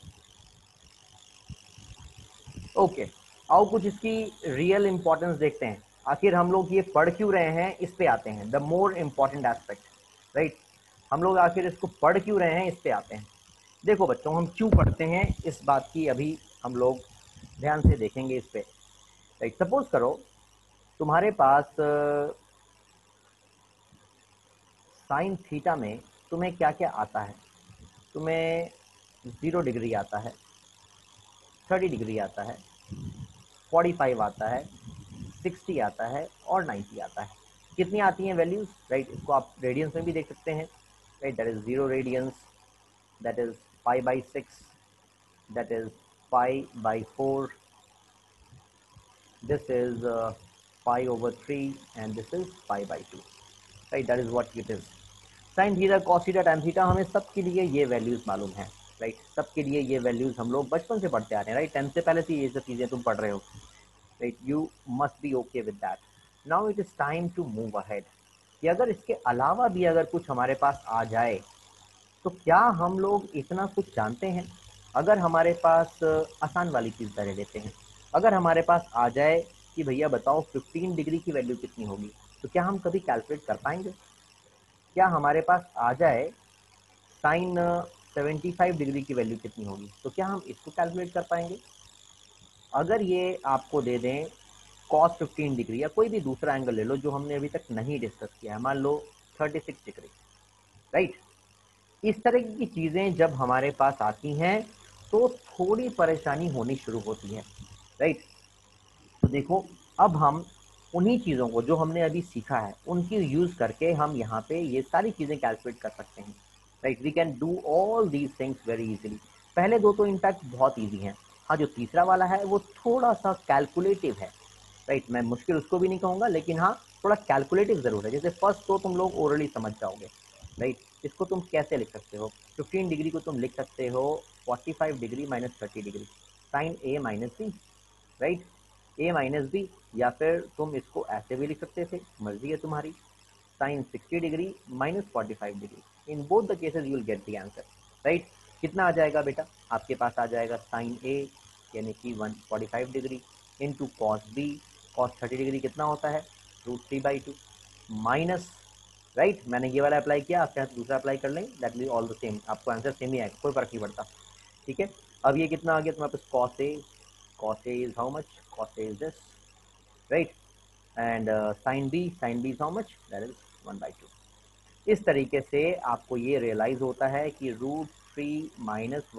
ओके। आओ कुछ इसकी रियल इंपॉर्टेंस देखते हैं, आखिर हम लोग ये पढ़ क्यों रहे हैं, इस पे आते हैं, the more important aspect, right. हम लोग आखिर इसको पढ़ क्यों रहे हैं, इस पे आते हैं। देखो बच्चों, हम क्यों पढ़ते हैं इस बात की अभी हम लोग ध्यान से देखेंगे इस पे, राइट। सपोज करो तुम्हारे पास साइन थीटा में तुम्हें क्या क्या आता है, तुम्हें 0 डिग्री आता है, 30 डिग्री आता है, 45 आता है, 60 आता है और 90 आता है। कितनी आती हैं वैल्यूज, राइट। इसको आप रेडियंस में भी देख सकते हैं, right. That is 0 radians, that is 5/6, that is 5/4, this is 5/3 and this is 5/2, right, that is what it is। Sine theta cos theta tan theta हमें सबके लिए ये वैल्यूज मालूम है, राइट। सबके लिए ये वैल्यूज हम लोग बचपन से पढ़ते आ रहे हैं, राइट। 10th से पहले से ये सब चीजें तुम पढ़ रहे हो, right. You must be okay with that. Now it is time to move ahead, कि अगर इसके अलावा भी अगर कुछ हमारे पास आ जाए तो क्या हम लोग इतना कुछ जानते हैं। अगर हमारे पास आसान वाली चीज़ पहले लेते हैं, अगर हमारे पास आ जाए कि भैया बताओ 15 डिग्री की वैल्यू कितनी होगी, तो क्या हम कभी कैलकुलेट कर पाएंगे? क्या हमारे पास आ जाए साइन 75 डिग्री की वैल्यू कितनी होगी, तो क्या हम इसको कैलकुलेट कर पाएंगे? अगर ये आपको दे दें कॉस 15 डिग्री या कोई भी दूसरा एंगल ले लो जो हमने अभी तक नहीं डिस्कस किया है, मान लो 36 डिग्री, राइट? इस तरह की चीज़ें जब हमारे पास आती हैं तो थोड़ी परेशानी होनी शुरू होती है, राइट? तो देखो, अब हम उन्हीं चीज़ों को जो हमने अभी सीखा है उनकी यूज़ करके हम यहाँ पे ये सारी चीज़ें कैलकुलेट कर सकते हैं, right? We can do all these things very easily. पहले दो तो इनफैक्ट बहुत ईजी हैं। हाँ, जो तीसरा वाला है वो थोड़ा सा कैलकुलेटिव है, राइट? मैं मुश्किल उसको भी नहीं कहूँगा, लेकिन हाँ थोड़ा कैलकुलेटिव ज़रूर है। जैसे फर्स्ट तो तुम लोग ओरली समझ जाओगे, राइट? इसको तुम कैसे लिख सकते हो? 15 डिग्री को तुम लिख सकते हो 45 degree minus 30 degree sine A minus B, right? A minus B, या फिर तुम इसको ऐसे भी लिख सकते थे, मर्जी है तुम्हारी, sine 60 degree minus 45 degree. In both the cases you will get the answer, right? कितना आ जाएगा बेटा? आपके पास आ जाएगा साइन ए यानी कि 145 degree into cos B, cos 30 degree कितना होता है? √3/2 माइनस, राइट? मैंने ये वाला अप्लाई किया, आपके यहाँ दूसरा अप्लाई कर लें, that will all the same, आपको आंसर सेम ही आएगा, कोई फर्क नहीं पड़ता, ठीक है? अब ये कितना आ गया तुम्हारे पास? Cos A is how much? Cos A is this, right? And sin b is how much? That is 1/2। इस तरीके से आपको ये रियलाइज होता है कि √3 -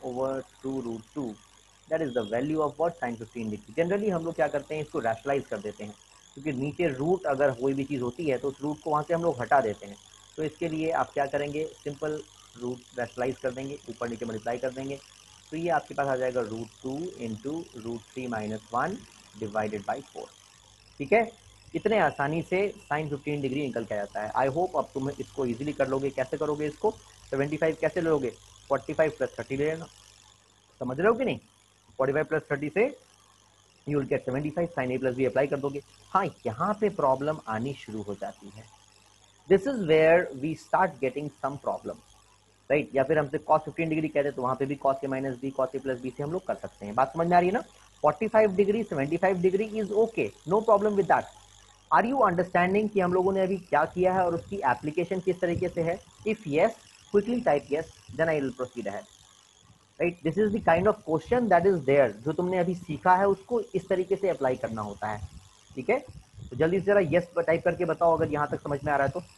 1/2√2 that is the value of what? Sine 15 degree. Generally हम लोग क्या करते हैं, इसको रैशनलाइज कर देते हैं, क्योंकि नीचे रूट अगर कोई भी चीज़ होती है तो उस रूट को वहाँ से हम लोग हटा देते हैं। तो इसके लिए आप क्या करेंगे, सिंपल रूट रैशनलाइज कर देंगे, ऊपर नीचे मल्टीप्लाई कर देंगे, तो ये आपके पास आ जाएगा √2 इंटू √3 - 1 डिवाइडेड बाई 4, ठीक है? इतने आसानी से साइन 15 डिग्री निकल के आ जाता है। आई होप अब तुम इसको इजीली कर लोगे। कैसे करोगे इसको? 75 कैसे लोगे? 45 + 30 ले लेना, समझ रहे हो कि नहीं? 45 + 30 से you will get 75, sine A plus B apply कर दोगे। हाँ, यहाँ पे प्रॉब्लम आनी शुरू हो जाती है। This is where we start getting some problem, right? या फिर हमसे cos 15 डिग्री कहते हैं तो वहां पे भी cos a minus B, cos a plus B से हम लोग कर सकते हैं। बात समझ में आ रही है ना? 45 degree 75 degree is okay, no problem with that. Are you understanding कि हम लोगों ने अभी क्या किया है और उसकी एप्लीकेशन किस तरीके से है? If yes, quickly type yes, then I will proceed ahead, right? This is the kind of question that is there, जो तुमने अभी सीखा है उसको इस तरीके से अप्लाई करना होता है, ठीक है? तो जल्दी से जरा यस टाइप करके बताओ अगर यहां तक समझ में आ रहा है तो।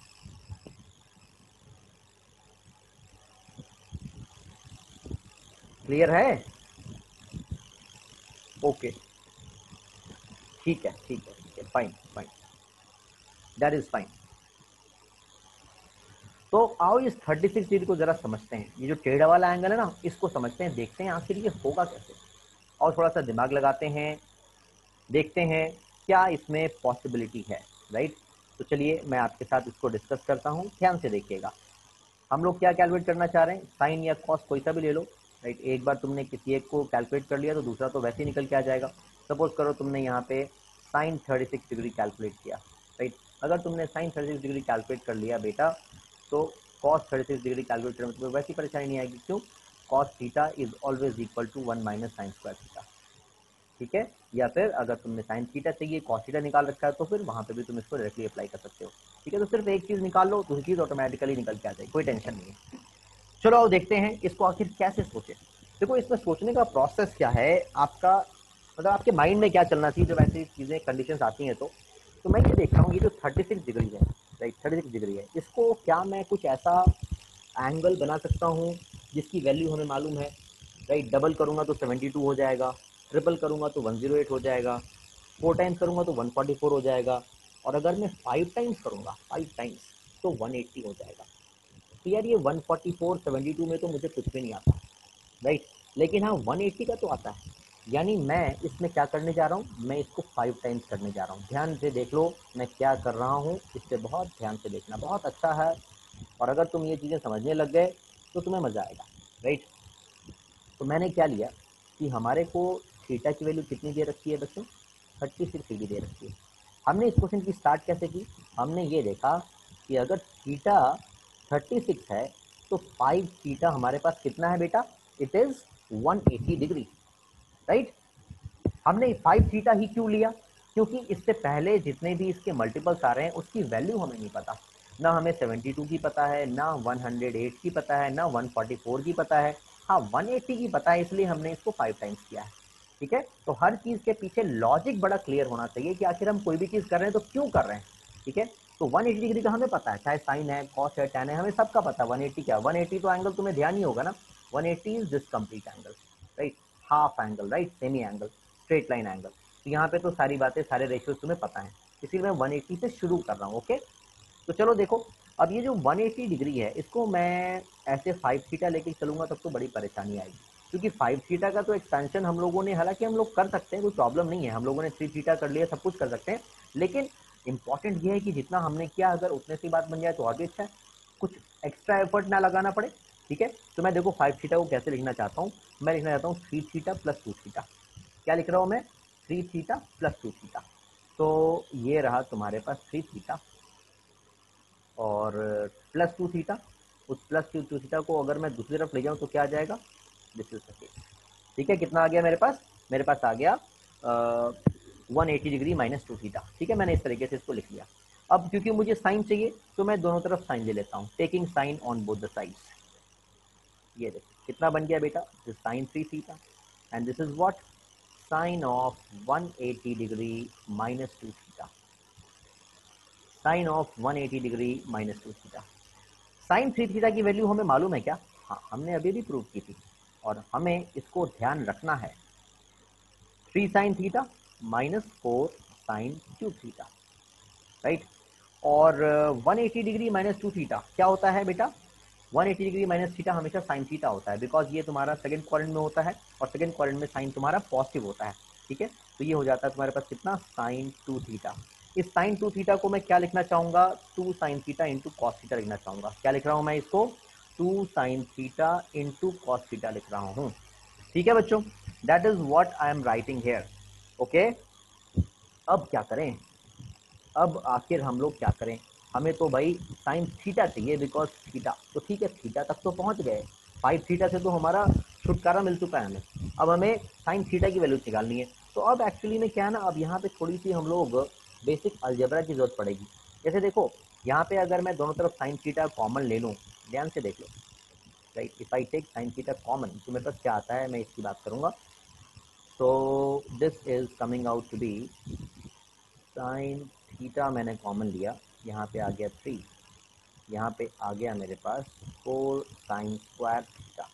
क्लियर है? ओके, ठीक है, ठीक है, ठीक है, fine fine, that is fine. तो आओ इस 36 डिग्री को जरा समझते हैं। ये जो टेढ़ा वाला एंगल है ना, इसको समझते हैं, देखते हैं आखिर ये होगा कैसे, और थोड़ा सा दिमाग लगाते हैं, देखते हैं क्या इसमें पॉसिबिलिटी है, राइट? तो चलिए मैं आपके साथ इसको डिस्कस करता हूँ, ध्यान से देखिएगा। हम लोग क्या कैलकुलेट करना चाह रहे हैं? साइन या कॉस कोई सा भी ले लो, राइट? एक बार तुमने किसी एक को कैलकुलेट कर लिया तो दूसरा तो वैसे ही निकल के आ जाएगा। सपोज करो तुमने यहाँ पे साइन 36 डिग्री कैलकुलेट किया, राइट? अगर तुमने साइन 36 डिग्री कैलकुलेट कर लिया बेटा, तो कॉस 36 डिग्री कैलकुलेट करने में तुम्हें वैसी परेशानी नहीं आएगी। क्यों? Cos theta is always equal to 1 - sine square theta, ठीक है? या फिर अगर तुमने साइन थीटा चाहिए, कॉस थीटा निकाल रखा है, तो फिर वहां पे भी तुम इसको डायरेक्टली अप्लाई कर सकते हो, ठीक है? तो सिर्फ एक चीज निकाल लो, दूसरी चीज ऑटोमेटिकली निकल के आ जाएगी, कोई टेंशन नहीं है। चलो आओ देखते हैं इसको आखिर कैसे सोचे। देखो, इसमें सोचने का प्रोसेस क्या है आपका, मतलब आपके माइंड में क्या चलना चाहिए जब ऐसी चीजें कंडीशंस आती हैं। तो मैं ये देखता हूँ, ये जो 36 डिग्री है, राइट? 36 डिग्री है, इसको क्या मैं कुछ ऐसा एंगल बना सकता हूँ जिसकी वैल्यू हमें मालूम है, राइट? डबल करूंगा तो 72 हो जाएगा, ट्रिपल करूंगा तो 108 हो जाएगा, 4 टाइम्स करूंगा तो 144 हो जाएगा, और अगर मैं 5 टाइम्स करूंगा, 5 टाइम्स, तो 180 हो जाएगा। तो यार ये 144 72 में तो मुझे कुछ भी नहीं आता, राइट? लेकिन हाँ 180 का तो आता है। यानी मैं इसमें क्या करने जा रहा हूँ, मैं इसको 5 टाइम्स करने जा रहा हूँ। ध्यान से देख लो मैं क्या कर रहा हूँ, इससे बहुत ध्यान से देखना, बहुत अच्छा है। और अगर तुम ये चीज़ें समझने लग गए तो तुम्हें मज़ा आएगा, राइट? तो मैंने क्या लिया कि हमारे को थीटा की वैल्यू कितनी दे रखी है बच्चों? 36 डिग्री दे रखी है। हमने इस क्वेश्चन की स्टार्ट कैसे की? हमने ये देखा कि अगर थीटा 36 है तो 5 थीटा हमारे पास कितना है बेटा? It is 180 degree, right. हमने 5 थीटा ही क्यों लिया? क्योंकि इससे पहले जितने भी इसके मल्टीपल्स आ रहे हैं उसकी वैल्यू हमें नहीं पता, ना हमें 72 की पता है, ना 108 की पता है, ना 144 की पता है, हाँ 180 की पता है, इसलिए हमने इसको 5 टाइम्स किया है, ठीक है। तो हर चीज के पीछे लॉजिक बड़ा क्लियर होना चाहिए कि आखिर हम कोई भी चीज कर रहे हैं तो क्यों कर रहे हैं, ठीक है। तो 180 डिग्री का हमें पता है, चाहे साइन है, कॉस है, टैन है, हमें सबका पता है। 180 क्या, 180 तो एंगल तुम्हें ध्यान ही होगा ना, 180 is this complete angle, right, half angle, right, semi angle, straight line angle. तो यहाँ पे तो सारी बातें, सारे रेशियोज तुम्हें पता है, इसीलिए मैं 180 से शुरू कर रहा हूँ, ओके। तो चलो देखो, अब ये जो 180 डिग्री है इसको मैं ऐसे 5 थीटा लेके चलूंगा तब तो बड़ी परेशानी आएगी, क्योंकि 5 थीटा का तो एक्सपेंशन हम लोगों ने, हालांकि हम लोग कर सकते हैं, कोई प्रॉब्लम नहीं है, हम लोगों ने 3 थीटा कर लिया, सब कुछ कर सकते हैं, लेकिन इंपॉर्टेंट ये है कि जितना हमने किया अगर उतने से बात बन जाए तो और भी अच्छा है, कुछ एक्स्ट्रा एफर्ट ना लगाना पड़े, ठीक है। तो मैं देखो 5 थीटा को कैसे लिखना चाहता हूँ, मैं लिखना चाहता हूँ 3 थीटा प्लस 2 थीटा। क्या लिख रहा हूँ मैं? 3 थीटा प्लस 2 थीटा। तो ये रहा तुम्हारे पास 3 थीटा और प्लस 2 थीटा। उस प्लस 2 थीटा को अगर मैं दूसरी तरफ ले जाऊं तो क्या आ जाएगा? दिस इज द केस, ठीक है। कितना आ गया मेरे पास? मेरे पास आ गया 180 डिग्री माइनस 2 थीटा, ठीक है। मैंने इस तरीके से इसको लिख लिया। अब क्योंकि मुझे साइन चाहिए तो मैं दोनों तरफ साइन ले लेता हूँ, taking sine on both the sides. ये देखो कितना बन गया बेटा, this sine 3 theta and this is what, sine of 180 degree minus 2 theta, sine of 180 degree minus 2 theta. Sine 3 theta की वैल्यू हमें मालूम है क्या? हाँ, हमने अभी भी प्रूव की थी, और हमें इसको ध्यान रखना है, 3 sine theta minus 4 sine cube theta, right. और 180 डिग्री माइनस 2 थीटा क्या होता है बेटा? 180 डिग्री माइनस थीटा हमेशा साइन थीटा होता है, बिकॉज ये तुम्हारा सेकंड क्वाड्रेंट में होता है, और सेकंड क्वाड्रेंट में साइन तुम्हारा पॉजिटिव होता है, ठीक है। तो ये हो जाता है तुम्हारे पास कितना, साइन 2 थीटा। इस साइन 2 थीटा को मैं क्या लिखना चाहूंगा, 2 sine theta into cos theta लिखना चाहूंगा। क्या लिख रहा हूं मैं इसको? 2 sine theta into cos theta लिख रहा हूं, ठीक है बच्चों। That is what I am writing here, okay. अब क्या करें? अब आखिर हम लोग क्या करें? हमें तो भाई साइन थीटा चाहिए, बिकॉज थीटा तो ठीक है, थीटा तक तो पहुंच गए, 5 थीटा से तो हमारा छुटकारा मिल चुका है हमें। अब हमें साइन थीटा की वैल्यू निकालनी है। तो अब एक्चुअली में क्या है ना, अब यहाँ पे थोड़ी सी हम लोग बेसिक अलजेब्रा की जरूरत पड़ेगी। जैसे देखो यहाँ पे अगर मैं दोनों तरफ साइन थीटा कॉमन ले लूँ, ध्यान से देख लो, right, if I take sine theta common तो मेरे पास क्या आता है, मैं इसकी बात करूंगा। तो this is coming out to be sine theta, मैंने कॉमन लिया, यहाँ पे आ गया 3, यहाँ पे आ गया मेरे पास 4 साइन स्क्वायर थीटा,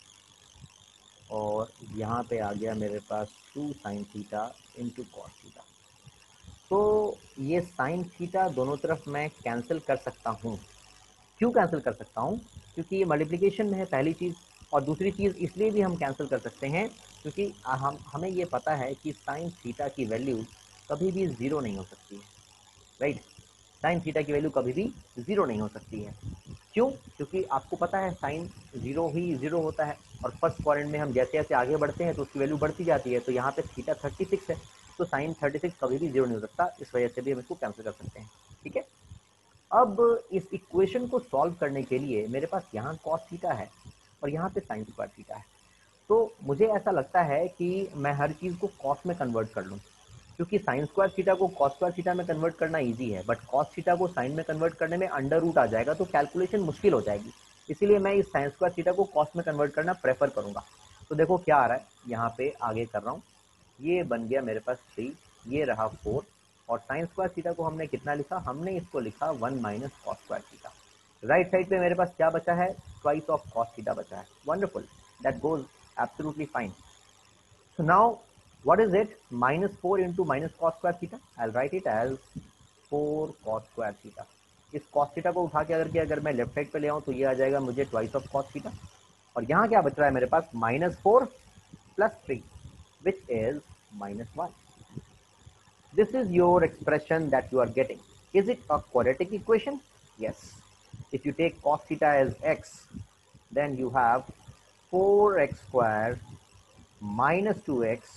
और यहाँ पे आ गया मेरे पास 2 sine theta into cos theta. तो ये साइन थीटा दोनों तरफ मैं कैंसिल कर सकता हूँ। क्यों कैंसिल कर सकता हूँ? क्योंकि ये मल्टीप्लिकेशन में है, पहली चीज़। और दूसरी चीज़ इसलिए भी हम कैंसिल कर सकते हैं क्योंकि हमें ये पता है कि साइन थीटा की वैल्यू कभी भी ज़ीरो नहीं हो सकती है, राइट। साइन थीटा की वैल्यू कभी भी ज़ीरो नहीं हो सकती है। क्यों? क्योंकि आपको पता है साइन ज़ीरो ही ज़ीरो होता है, और फर्स्ट क्वाड्रेंट में हम जैसे जैसे आगे बढ़ते हैं तो उसकी वैल्यू बढ़ती जाती है। तो यहाँ पे थीटा 36 है, तो साइन 36 कभी भी जीरो नहीं हो सकता, इस वजह से भी हम इसको कैंसिल कर सकते हैं, ठीक है। अब इस इक्वेशन को सॉल्व करने के लिए मेरे पास यहाँ कॉस थीटा है और यहाँ पे साइन स्क्वायर थीटा है। तो मुझे ऐसा लगता है कि मैं हर चीज़ को कॉस में कन्वर्ट कर लूँ, क्योंकि साइन स्क्वायर थीटा को कॉस स्क्वायर थीटा में कन्वर्ट करना इजी है, बट कॉस थीटा को साइन में कन्वर्ट करने में अंडर रूट आ जाएगा, तो कैलकुलेशन मुश्किल हो जाएगी। इसीलिए मैं इस साइन स्क्वायर थीटा को कॉस में कन्वर्ट करना प्रेफर करूंगा। तो देखो क्या आ रहा है, यहाँ पे आगे कर रहा हूँ, ये बन गया मेरे पास 3, ये रहा 4, और साइन स्क्वायर थीटा को हमने कितना लिखा, हमने इसको लिखा 1 minus cos square theta. Right side पे मेरे पास क्या बचा है, ट्वाइस ऑफ कॉस थीटा बचा है। Wonderful, that goes absolutely fine. So now, what is it? Minus 4 into minus cos square theta. I'll write it as 4 cos square theta. इस cos theta को उठा के अगर मैं लेफ्ट साइड पे ले आऊँ तो ये आ जाएगा मुझे ट्वाइस ऑफ cos theta। और यहाँ क्या बच रहा है मेरे पास, -4 plus 3, which is -1. This is your expression that you are getting. Is it a quadratic equation? Yes. If you take cos theta as x, then you have 4x square minus 2x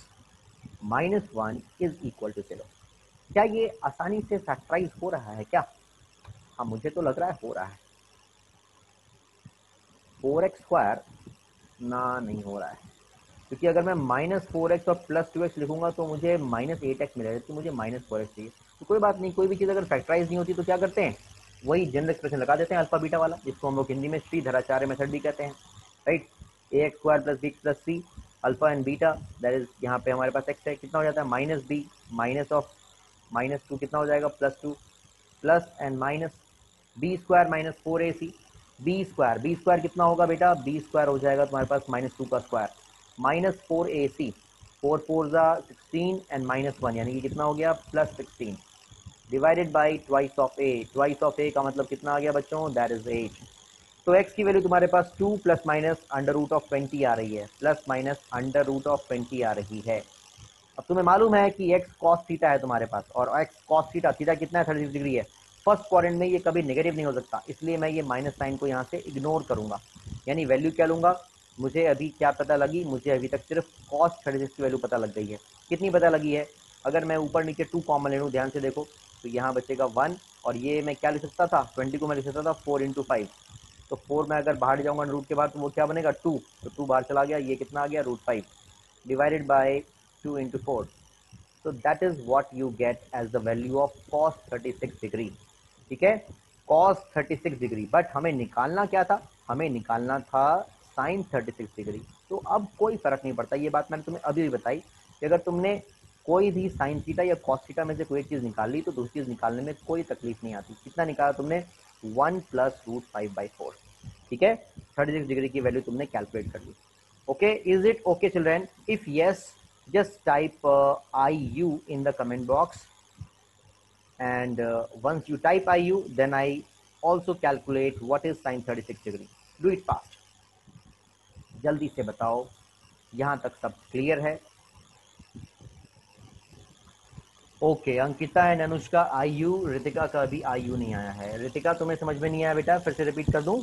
-1 is equal to 0। क्या ये आसानी से फैक्टराइज हो रहा है क्या? हाँ, मुझे तो लग रहा है हो रहा है। 4x स्क्वायर ना, नहीं हो रहा है, क्योंकि अगर मैं -4x और +2x लिखूंगा तो मुझे -8x मिलेगा, जबकि मुझे -4x चाहिए। तो कोई बात नहीं, कोई भी चीज़ अगर फैक्टराइज नहीं होती तो क्या करते हैं, वही जनरल एक्सप्रेशन लगा देते हैं अल्फा बीटा वाला, जिसको हम लोग हिंदी में श्रीधराचार्य मेथड भी कहते हैं, right. ax² + bx + c alpha and beta, that is यहाँ पे हमारे पास x है, कितना हो जाता है -b -2 कितना हो जाएगा +2 plus and minus b² - 4ac b² कितना होगा बेटा, b² हो जाएगा तुम्हारे पास -2 का स्क्वायर -4ac 4 4 16 एंड -1 यानी कि कितना हो गया +16 divided by twice of a का मतलब कितना आ गया बच्चों, दैट इज 8। तो x की वैल्यू तुम्हारे पास 2 ± √20 आ रही है, ±√20 आ रही है। अब तुम्हें मालूम है कि x cos थीटा है तुम्हारे पास, और x cos थीटा कितना है 36 डिग्री है। फर्स्ट क्वाड्रेंट में ये कभी नेगेटिव नहीं हो सकता, इसलिए मैं ये माइनस साइन को यहाँ से इग्नोर करूंगा, यानी वैल्यू क्या लूंगा, मुझे अभी क्या पता लगी, मुझे अभी तक सिर्फ cos 36 की वैल्यू पता लग गई है। कितनी पता लगी है, अगर मैं ऊपर नीचे 2 कॉमन ले लूँ, ध्यान से देखो, तो यहाँ बचेगा 1, और ये मैं क्या लिख सकता था, 20 को मैं लिख सकता था 4 × 5, तो 4 में अगर बाहर जाऊंगा रूट के बाद तो वो क्या बनेगा 2, तो 2 बाहर चला गया, ये कितना आ गया √5 divided by 2 × 4। So that is what you get as the value of cos 36 degree, ठीक है, cos 36 डिग्री। बट हमें निकालना क्या था, हमें निकालना था sin 36 डिग्री। तो अब कोई फर्क नहीं पड़ता, ये बात मैंने तुम्हें अभी भी बताई कि अगर तुमने कोई भी साइन थीटा या cos थीटा में से कोई एक चीज निकाल ली तो दूसरी चीज निकालने में कोई तकलीफ नहीं आती। कितना निकाला तुमने, 1 + √5/4, ठीक है, 36 डिग्री की वैल्यू तुमने कैलकुलेट कर ली। Okay, is it okay children? If yes, just type IU in the comment box, and once you type IU then I also calculate what is sin 36 degree. Do it fast, जल्दी से बताओ, यहाँ तक सब क्लियर है? Okay, Ankita and Anushka IU, Ritika का भी IU नहीं आया है। रितिका तुम्हें समझ में नहीं आया बेटा, फिर से रिपीट कर दूं?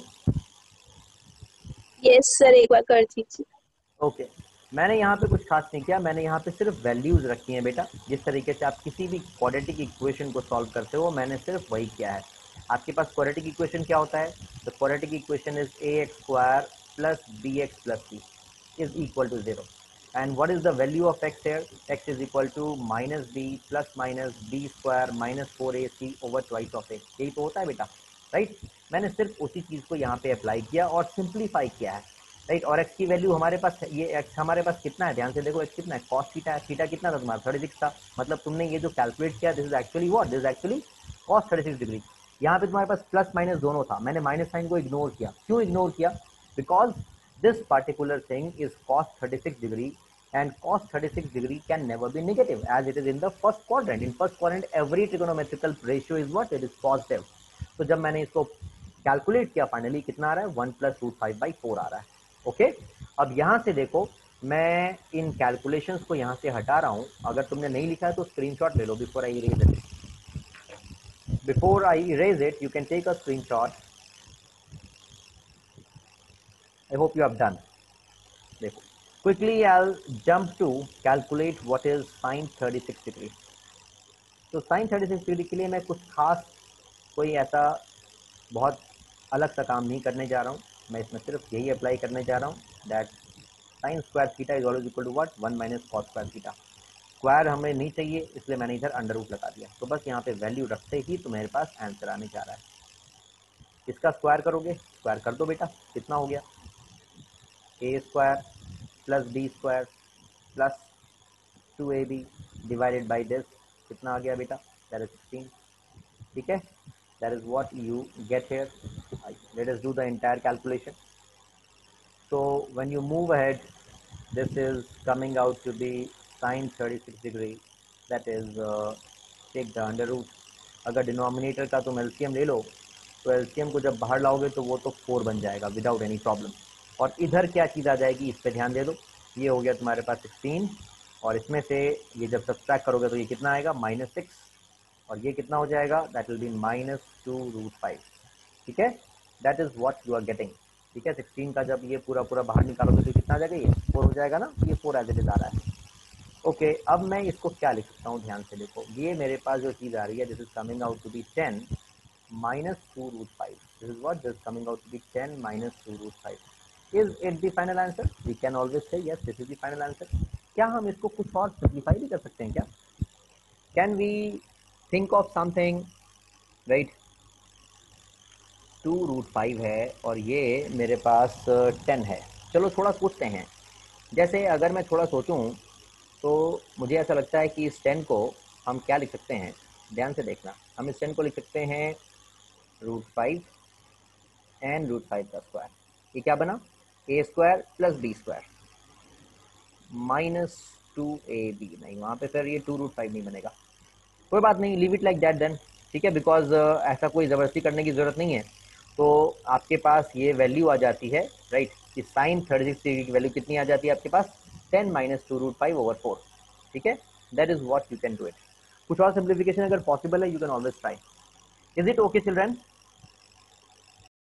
यस सर, एक बार कर दीजिए। ओके, मैंने यहाँ पे कुछ खास नहीं किया, मैंने यहाँ पे सिर्फ वैल्यूज रखी हैं बेटा। जिस तरीके से आप किसी भी क्वाड्रेटिक इक्वेशन को सॉल्व करते हो, मैंने सिर्फ वही किया है। आपके पास क्वाड्रेटिक इक्वेशन क्या होता है, the quadratic equation is ax² + bx + c is equal to 0, and what is the value of x here, x is equal to -b ± b² - 4ac over twice of a, यही तो होता है बेटा, राइट। मैंने सिर्फ उसी चीज को यहाँ पे अप्लाई किया और सिंप्लीफाई किया है, राइट। और x की वैल्यू हमारे पास, ये x हमारे पास कितना है, ध्यान से देखो, x कितना है, cos थीटा है, थीटा कितना था तुम्हारा 36 था, मतलब तुमने ये जो कैलकुलेट किया, this is actually what, this is actually cos 36 degree. यहाँ पे तुम्हारे पास प्लस माइनस दोनों था, मैंने माइनस साइन को इग्नोर किया। क्यों इग्नोर किया, because this particular thing is cos 36 degree, and cos 36 degree can never be negative as it is in the first quadrant. In first quadrant every trigonometrical ratio is what, it is positive. तो जब मैंने इसको कैलकुलेट किया, फाइनली कितना आ रहा है, 1 + √5/4 आ रहा है। ओके, अब यहां से देखो, मैं इन कैलकुलेशंस को यहां से हटा रहा हूं। अगर तुमने नहीं लिखा है तो स्क्रीनशॉट ले लो before I erase it, before I erase it you can take a screenshot. I hope you have done. देखो, quickly I will jump to calculate what is sin 36 degree. तो sin 36 डिग्री के लिए मैं कुछ खास, कोई ऐसा बहुत अलग सा काम नहीं करने जा रहा हूँ, मैं इसमें सिर्फ यही अप्लाई करने जा रहा हूँ, that sin² theta is always equal to what, 1 - cos² theta. Square हमें नहीं चाहिए, इसलिए मैंने इधर अंडर रूट लगा दिया। तो बस यहाँ पे वैल्यू रखते ही तो मेरे पास आंसर आने जा रहा है। इसका स्क्वायर करोगे, स्क्वायर कर दो बेटा, कितना हो गया, a² + b² + 2ab divided by this, कितना आ गया बेटा, दैट इज 16, ठीक है, that is what you get here. Let us do the entire calculation. So when you move ahead, this is coming out to be sin 36 degree, that is take the under root। अगर डिनोमिनेटर का तुम एलसीएम ले लो तो एलसीएम को जब बाहर लाओगे तो वो तो 4 बन जाएगा विदाउट एनी प्रॉब्लम। और इधर क्या चीज़ आ जाएगी, इस पर ध्यान दे दो, ये हो गया तुम्हारे पास 16, और इसमें से ये जब सब्सट्रैक्ट करोगे तो ये कितना आएगा, -6, और ये कितना हो जाएगा, दैट विल बी -2√5, ठीक है, that is what you are getting, ठीक है। 16 का जब ये पूरा पूरा बाहर निकालोगे तो कितना आ जाएगा, ये 4 हो जाएगा ना, ये 4 एज इट इज आ रहा है। ओके, अब मैं इसको क्या लिख सकता हूँ, ध्यान से देखो, ये मेरे पास जो चीज़ आ रही है, this is coming out to be 10 - 2√5, this is what, this coming out to be 10 - 2√5। Is it the final answer? We can always say yes this is the final answer. क्या हम इसको कुछ और सिंप्लीफाई भी कर सकते हैं क्या? Can we think of something? Right, 2√5 है और ये मेरे पास 10 है। चलो थोड़ा सोचते हैं। जैसे अगर मैं थोड़ा सोचूं तो मुझे ऐसा लगता है कि इस 10 को हम क्या लिख सकते हैं, ध्यान से देखना। हम इस 10 को लिख सकते हैं √5 एंड √5 का स्क्वायर। ये क्या बना? A square plus B square minus 2ab। नहीं, वहाँ पे फिर ये 2√5 नहीं बनेगा। कोई बात नहीं, leave it like that then, ठीक है, बिकॉज ऐसा कोई ज़बरदस्ती करने की ज़रूरत नहीं है। तो आपके पास ये वैल्यू आ जाती है, राइट, कि साइन 36 डिग्री की वैल्यू कितनी आ जाती है आपके पास? 10 माइनस 2√5/4। ठीक है, that is what you can do it. कुछ और सिंप्लीफिकेशन अगर पॉसिबल है, you can always try. Is it okay children?